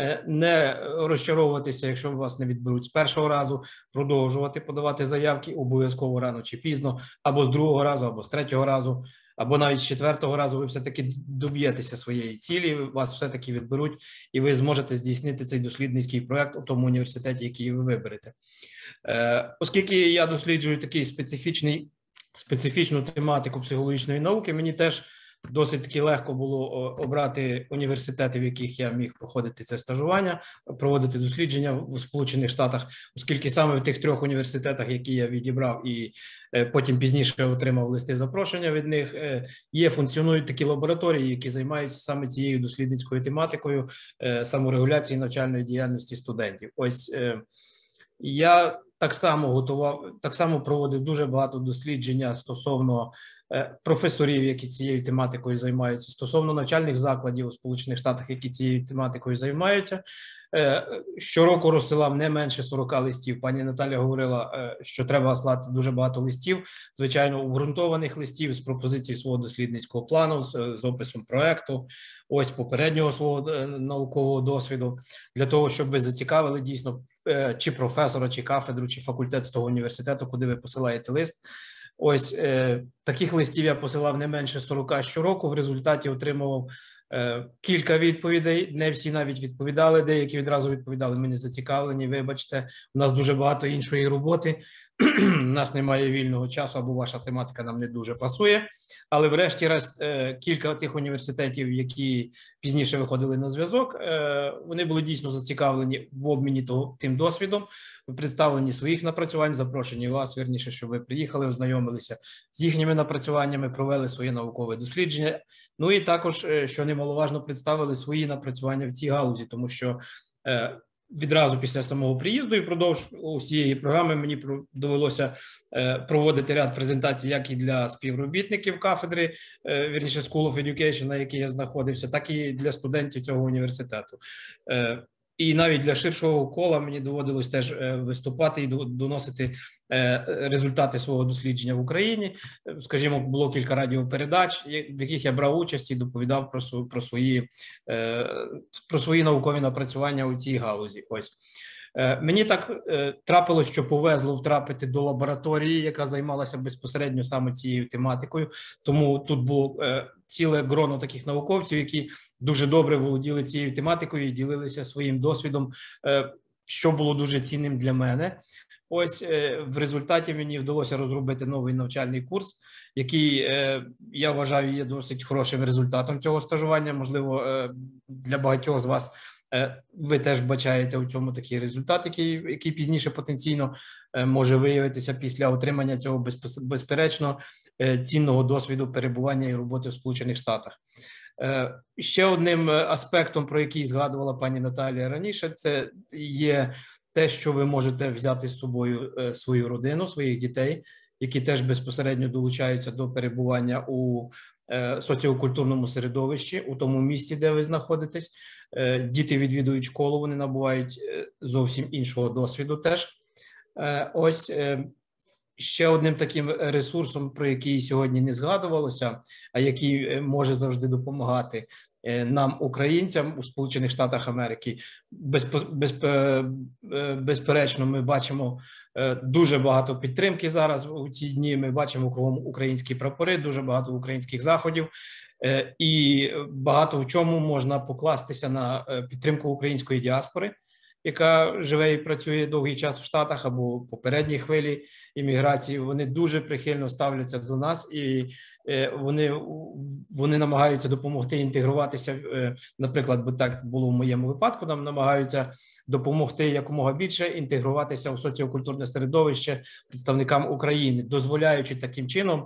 не розчаровуватися, якщо вас не відберуть з першого разу, продовжувати подавати заявки обов'язково рано чи пізно, або з другого разу, або з третього разу, або навіть з четвертого разу ви все-таки доб'єтеся своєї цілі, вас все-таки відберуть, і ви зможете здійснити цей дослідницький проєкт у тому університеті, який ви виберете. Оскільки я досліджую такий специфічний специфічну тематику психологічної науки, мені теж досить таки легко було обрати університети, в яких я міг проходити це стажування, проводити дослідження в Сполучених Штатах, оскільки саме в тих трьох університетах, які я відібрав і потім пізніше отримав листи запрошення від них, є, функціонують такі лабораторії, які займаються саме цією дослідницькою тематикою саморегуляції навчальної діяльності студентів. Ось я так само готував, так само проводив дуже багато дослідження стосовно професорів, які цією тематикою займаються, стосовно навчальних закладів у Сполучених Штатах, які цією тематикою займаються. Щороку розсилав не менше сорока листів. Пані Наталя говорила, що треба слати дуже багато листів, звичайно, обґрунтованих листів з пропозицій свого дослідницького плану, з, з описом проекту, ось попереднього свого наукового досвіду, для того, щоб ви зацікавили дійсно чи професора, чи кафедру, чи факультет з того університету, куди ви посилаєте лист. Ось е, таких листів я посилав не менше сорока щороку, в результаті отримував е, кілька відповідей, не всі навіть відповідали, деякі відразу відповідали, ми не зацікавлені, вибачте, у нас дуже багато іншої роботи, у нас немає вільного часу або ваша тематика нам не дуже пасує. Але врешті-решт кілька тих університетів, які пізніше виходили на зв'язок, вони були дійсно зацікавлені в обміні тим досвідом, в представленні своїх напрацювань, запрошені вас, вірніше, щоб ви приїхали, ознайомилися з їхніми напрацюваннями, провели своє наукове дослідження. Ну і також, що немаловажно, представили свої напрацювання в цій галузі, тому що відразу після самого приїзду і впродовж усієї програми мені довелося проводити ряд презентацій як і для співробітників кафедри, вірніше School of Education, на якій я знаходився, так і для студентів цього університету. І навіть для ширшого кола мені доводилось теж виступати і доносити результати свого дослідження в Україні. Скажімо, було кілька радіопередач, в яких я брав участь і доповідав про свої, про свої, про свої наукові напрацювання у цій галузі. Ось. Мені так трапилось, що повезло втрапити до лабораторії, яка займалася безпосередньо саме цією тематикою. Тому тут було ціле гроно таких науковців, які дуже добре володіли цією тематикою і ділилися своїм досвідом, що було дуже цінним для мене. Ось в результаті мені вдалося розробити новий навчальний курс, який, я вважаю, є досить хорошим результатом цього стажування. Можливо, для багатьох з вас ви теж бачаєте у цьому такий результат, який, який пізніше потенційно може виявитися після отримання цього безперечно цінного досвіду перебування і роботи в Сполучених Штатах. Ще одним аспектом, про який згадувала пані Наталія раніше, це є те, що ви можете взяти з собою свою родину, своїх дітей, які теж безпосередньо долучаються до перебування у соціокультурному середовищі, у тому місці, де ви знаходитесь. Діти відвідують школу, вони набувають зовсім іншого досвіду теж. Ось ще одним таким ресурсом, про який сьогодні не згадувалося, а який може завжди допомагати нам, українцям у Сполучених Штатах Америки, безперечно, ми бачимо дуже багато підтримки зараз у ці дні, ми бачимо кругом українські прапори, дуже багато українських заходів, і багато в чому можна покластися на підтримку української діаспори, яка живе і працює довгий час в Штатах, або попередній хвилі імміграції. Вони дуже прихильно ставляться до нас, і вони, вони намагаються допомогти інтегруватися, наприклад, бо так було в моєму випадку, нам намагаються допомогти якомога більше інтегруватися в соціокультурне середовище представникам України, дозволяючи таким чином,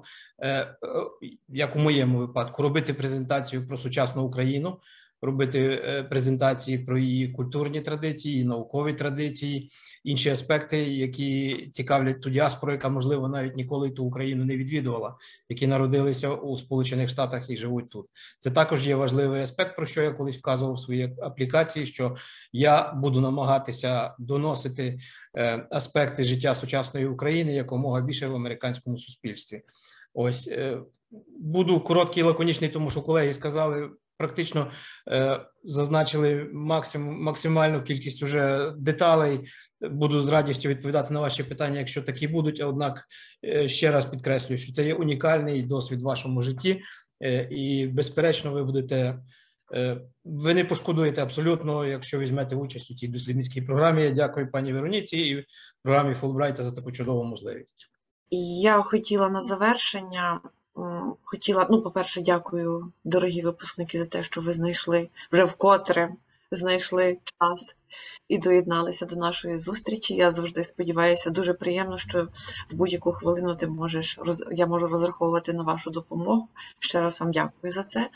як у моєму випадку, робити презентацію про сучасну Україну, робити презентації про її культурні традиції, наукові традиції, інші аспекти, які цікавлять ту діаспору, яка, можливо, навіть ніколи ту Україну не відвідувала, які народилися у Сполучених Штатах і живуть тут. Це також є важливий аспект, про що я колись вказував в своїй аплікації, що я буду намагатися доносити аспекти життя сучасної України якомога більше в американському суспільстві. Ось, буду короткий і лаконічний, тому що колеги сказали, практично е, зазначили максим, максимальну кількість уже деталей. Буду з радістю відповідати на ваші питання, якщо такі будуть. Однак е, ще раз підкреслюю, що це є унікальний досвід в вашому житті, е, і безперечно ви будете, е, ви не пошкодуєте абсолютно, якщо візьмете участь у цій дослідницькій програмі. Я дякую пані Вероніці і програмі Фулбрайта за таку чудову можливість. Я хотіла на завершення Хотіла, ну, по-перше, дякую, дорогі випускники, за те, що ви знайшли, вже вкотре знайшли час і доєдналися до нашої зустрічі. Я завжди сподіваюся, дуже приємно, що в будь-яку хвилину ти можеш, я можу розраховувати на вашу допомогу. Ще раз вам дякую за це.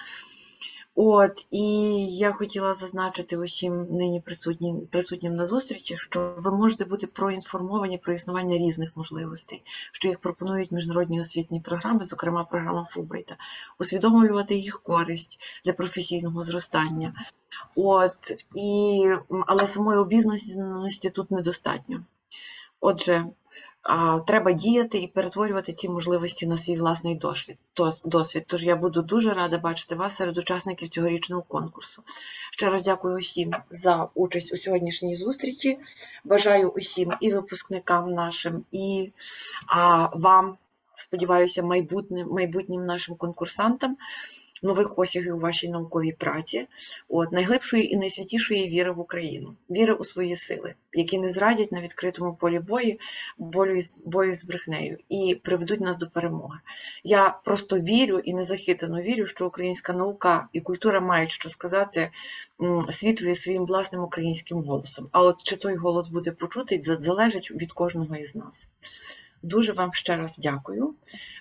От, і я хотіла зазначити усім нині присутнім, присутнім на зустрічі, що ви можете бути проінформовані про існування різних можливостей, що їх пропонують міжнародні освітні програми, зокрема програма Фулбрайта, усвідомлювати їх користь для професійного зростання. От, і, але самої обізнаності тут недостатньо. Отже, треба діяти і перетворювати ці можливості на свій власний досвід. досвід. Тож я буду дуже рада бачити вас серед учасників цьогорічного конкурсу. Ще раз дякую усім за участь у сьогоднішній зустрічі. Бажаю усім і випускникам нашим, і а, вам, сподіваюся, майбутнім, майбутнім нашим конкурсантам нових осягів у вашій науковій праці, от, найглибшої і найсвятішої віри в Україну, віри у свої сили, які не зрадять на відкритому полі бою, бою, бою з брехнею і приведуть нас до перемоги. Я просто вірю і незахитано вірю, що українська наука і культура мають що сказати світові своїм власним українським голосом. А от чи той голос буде почутий, залежить від кожного із нас. Дуже вам ще раз дякую.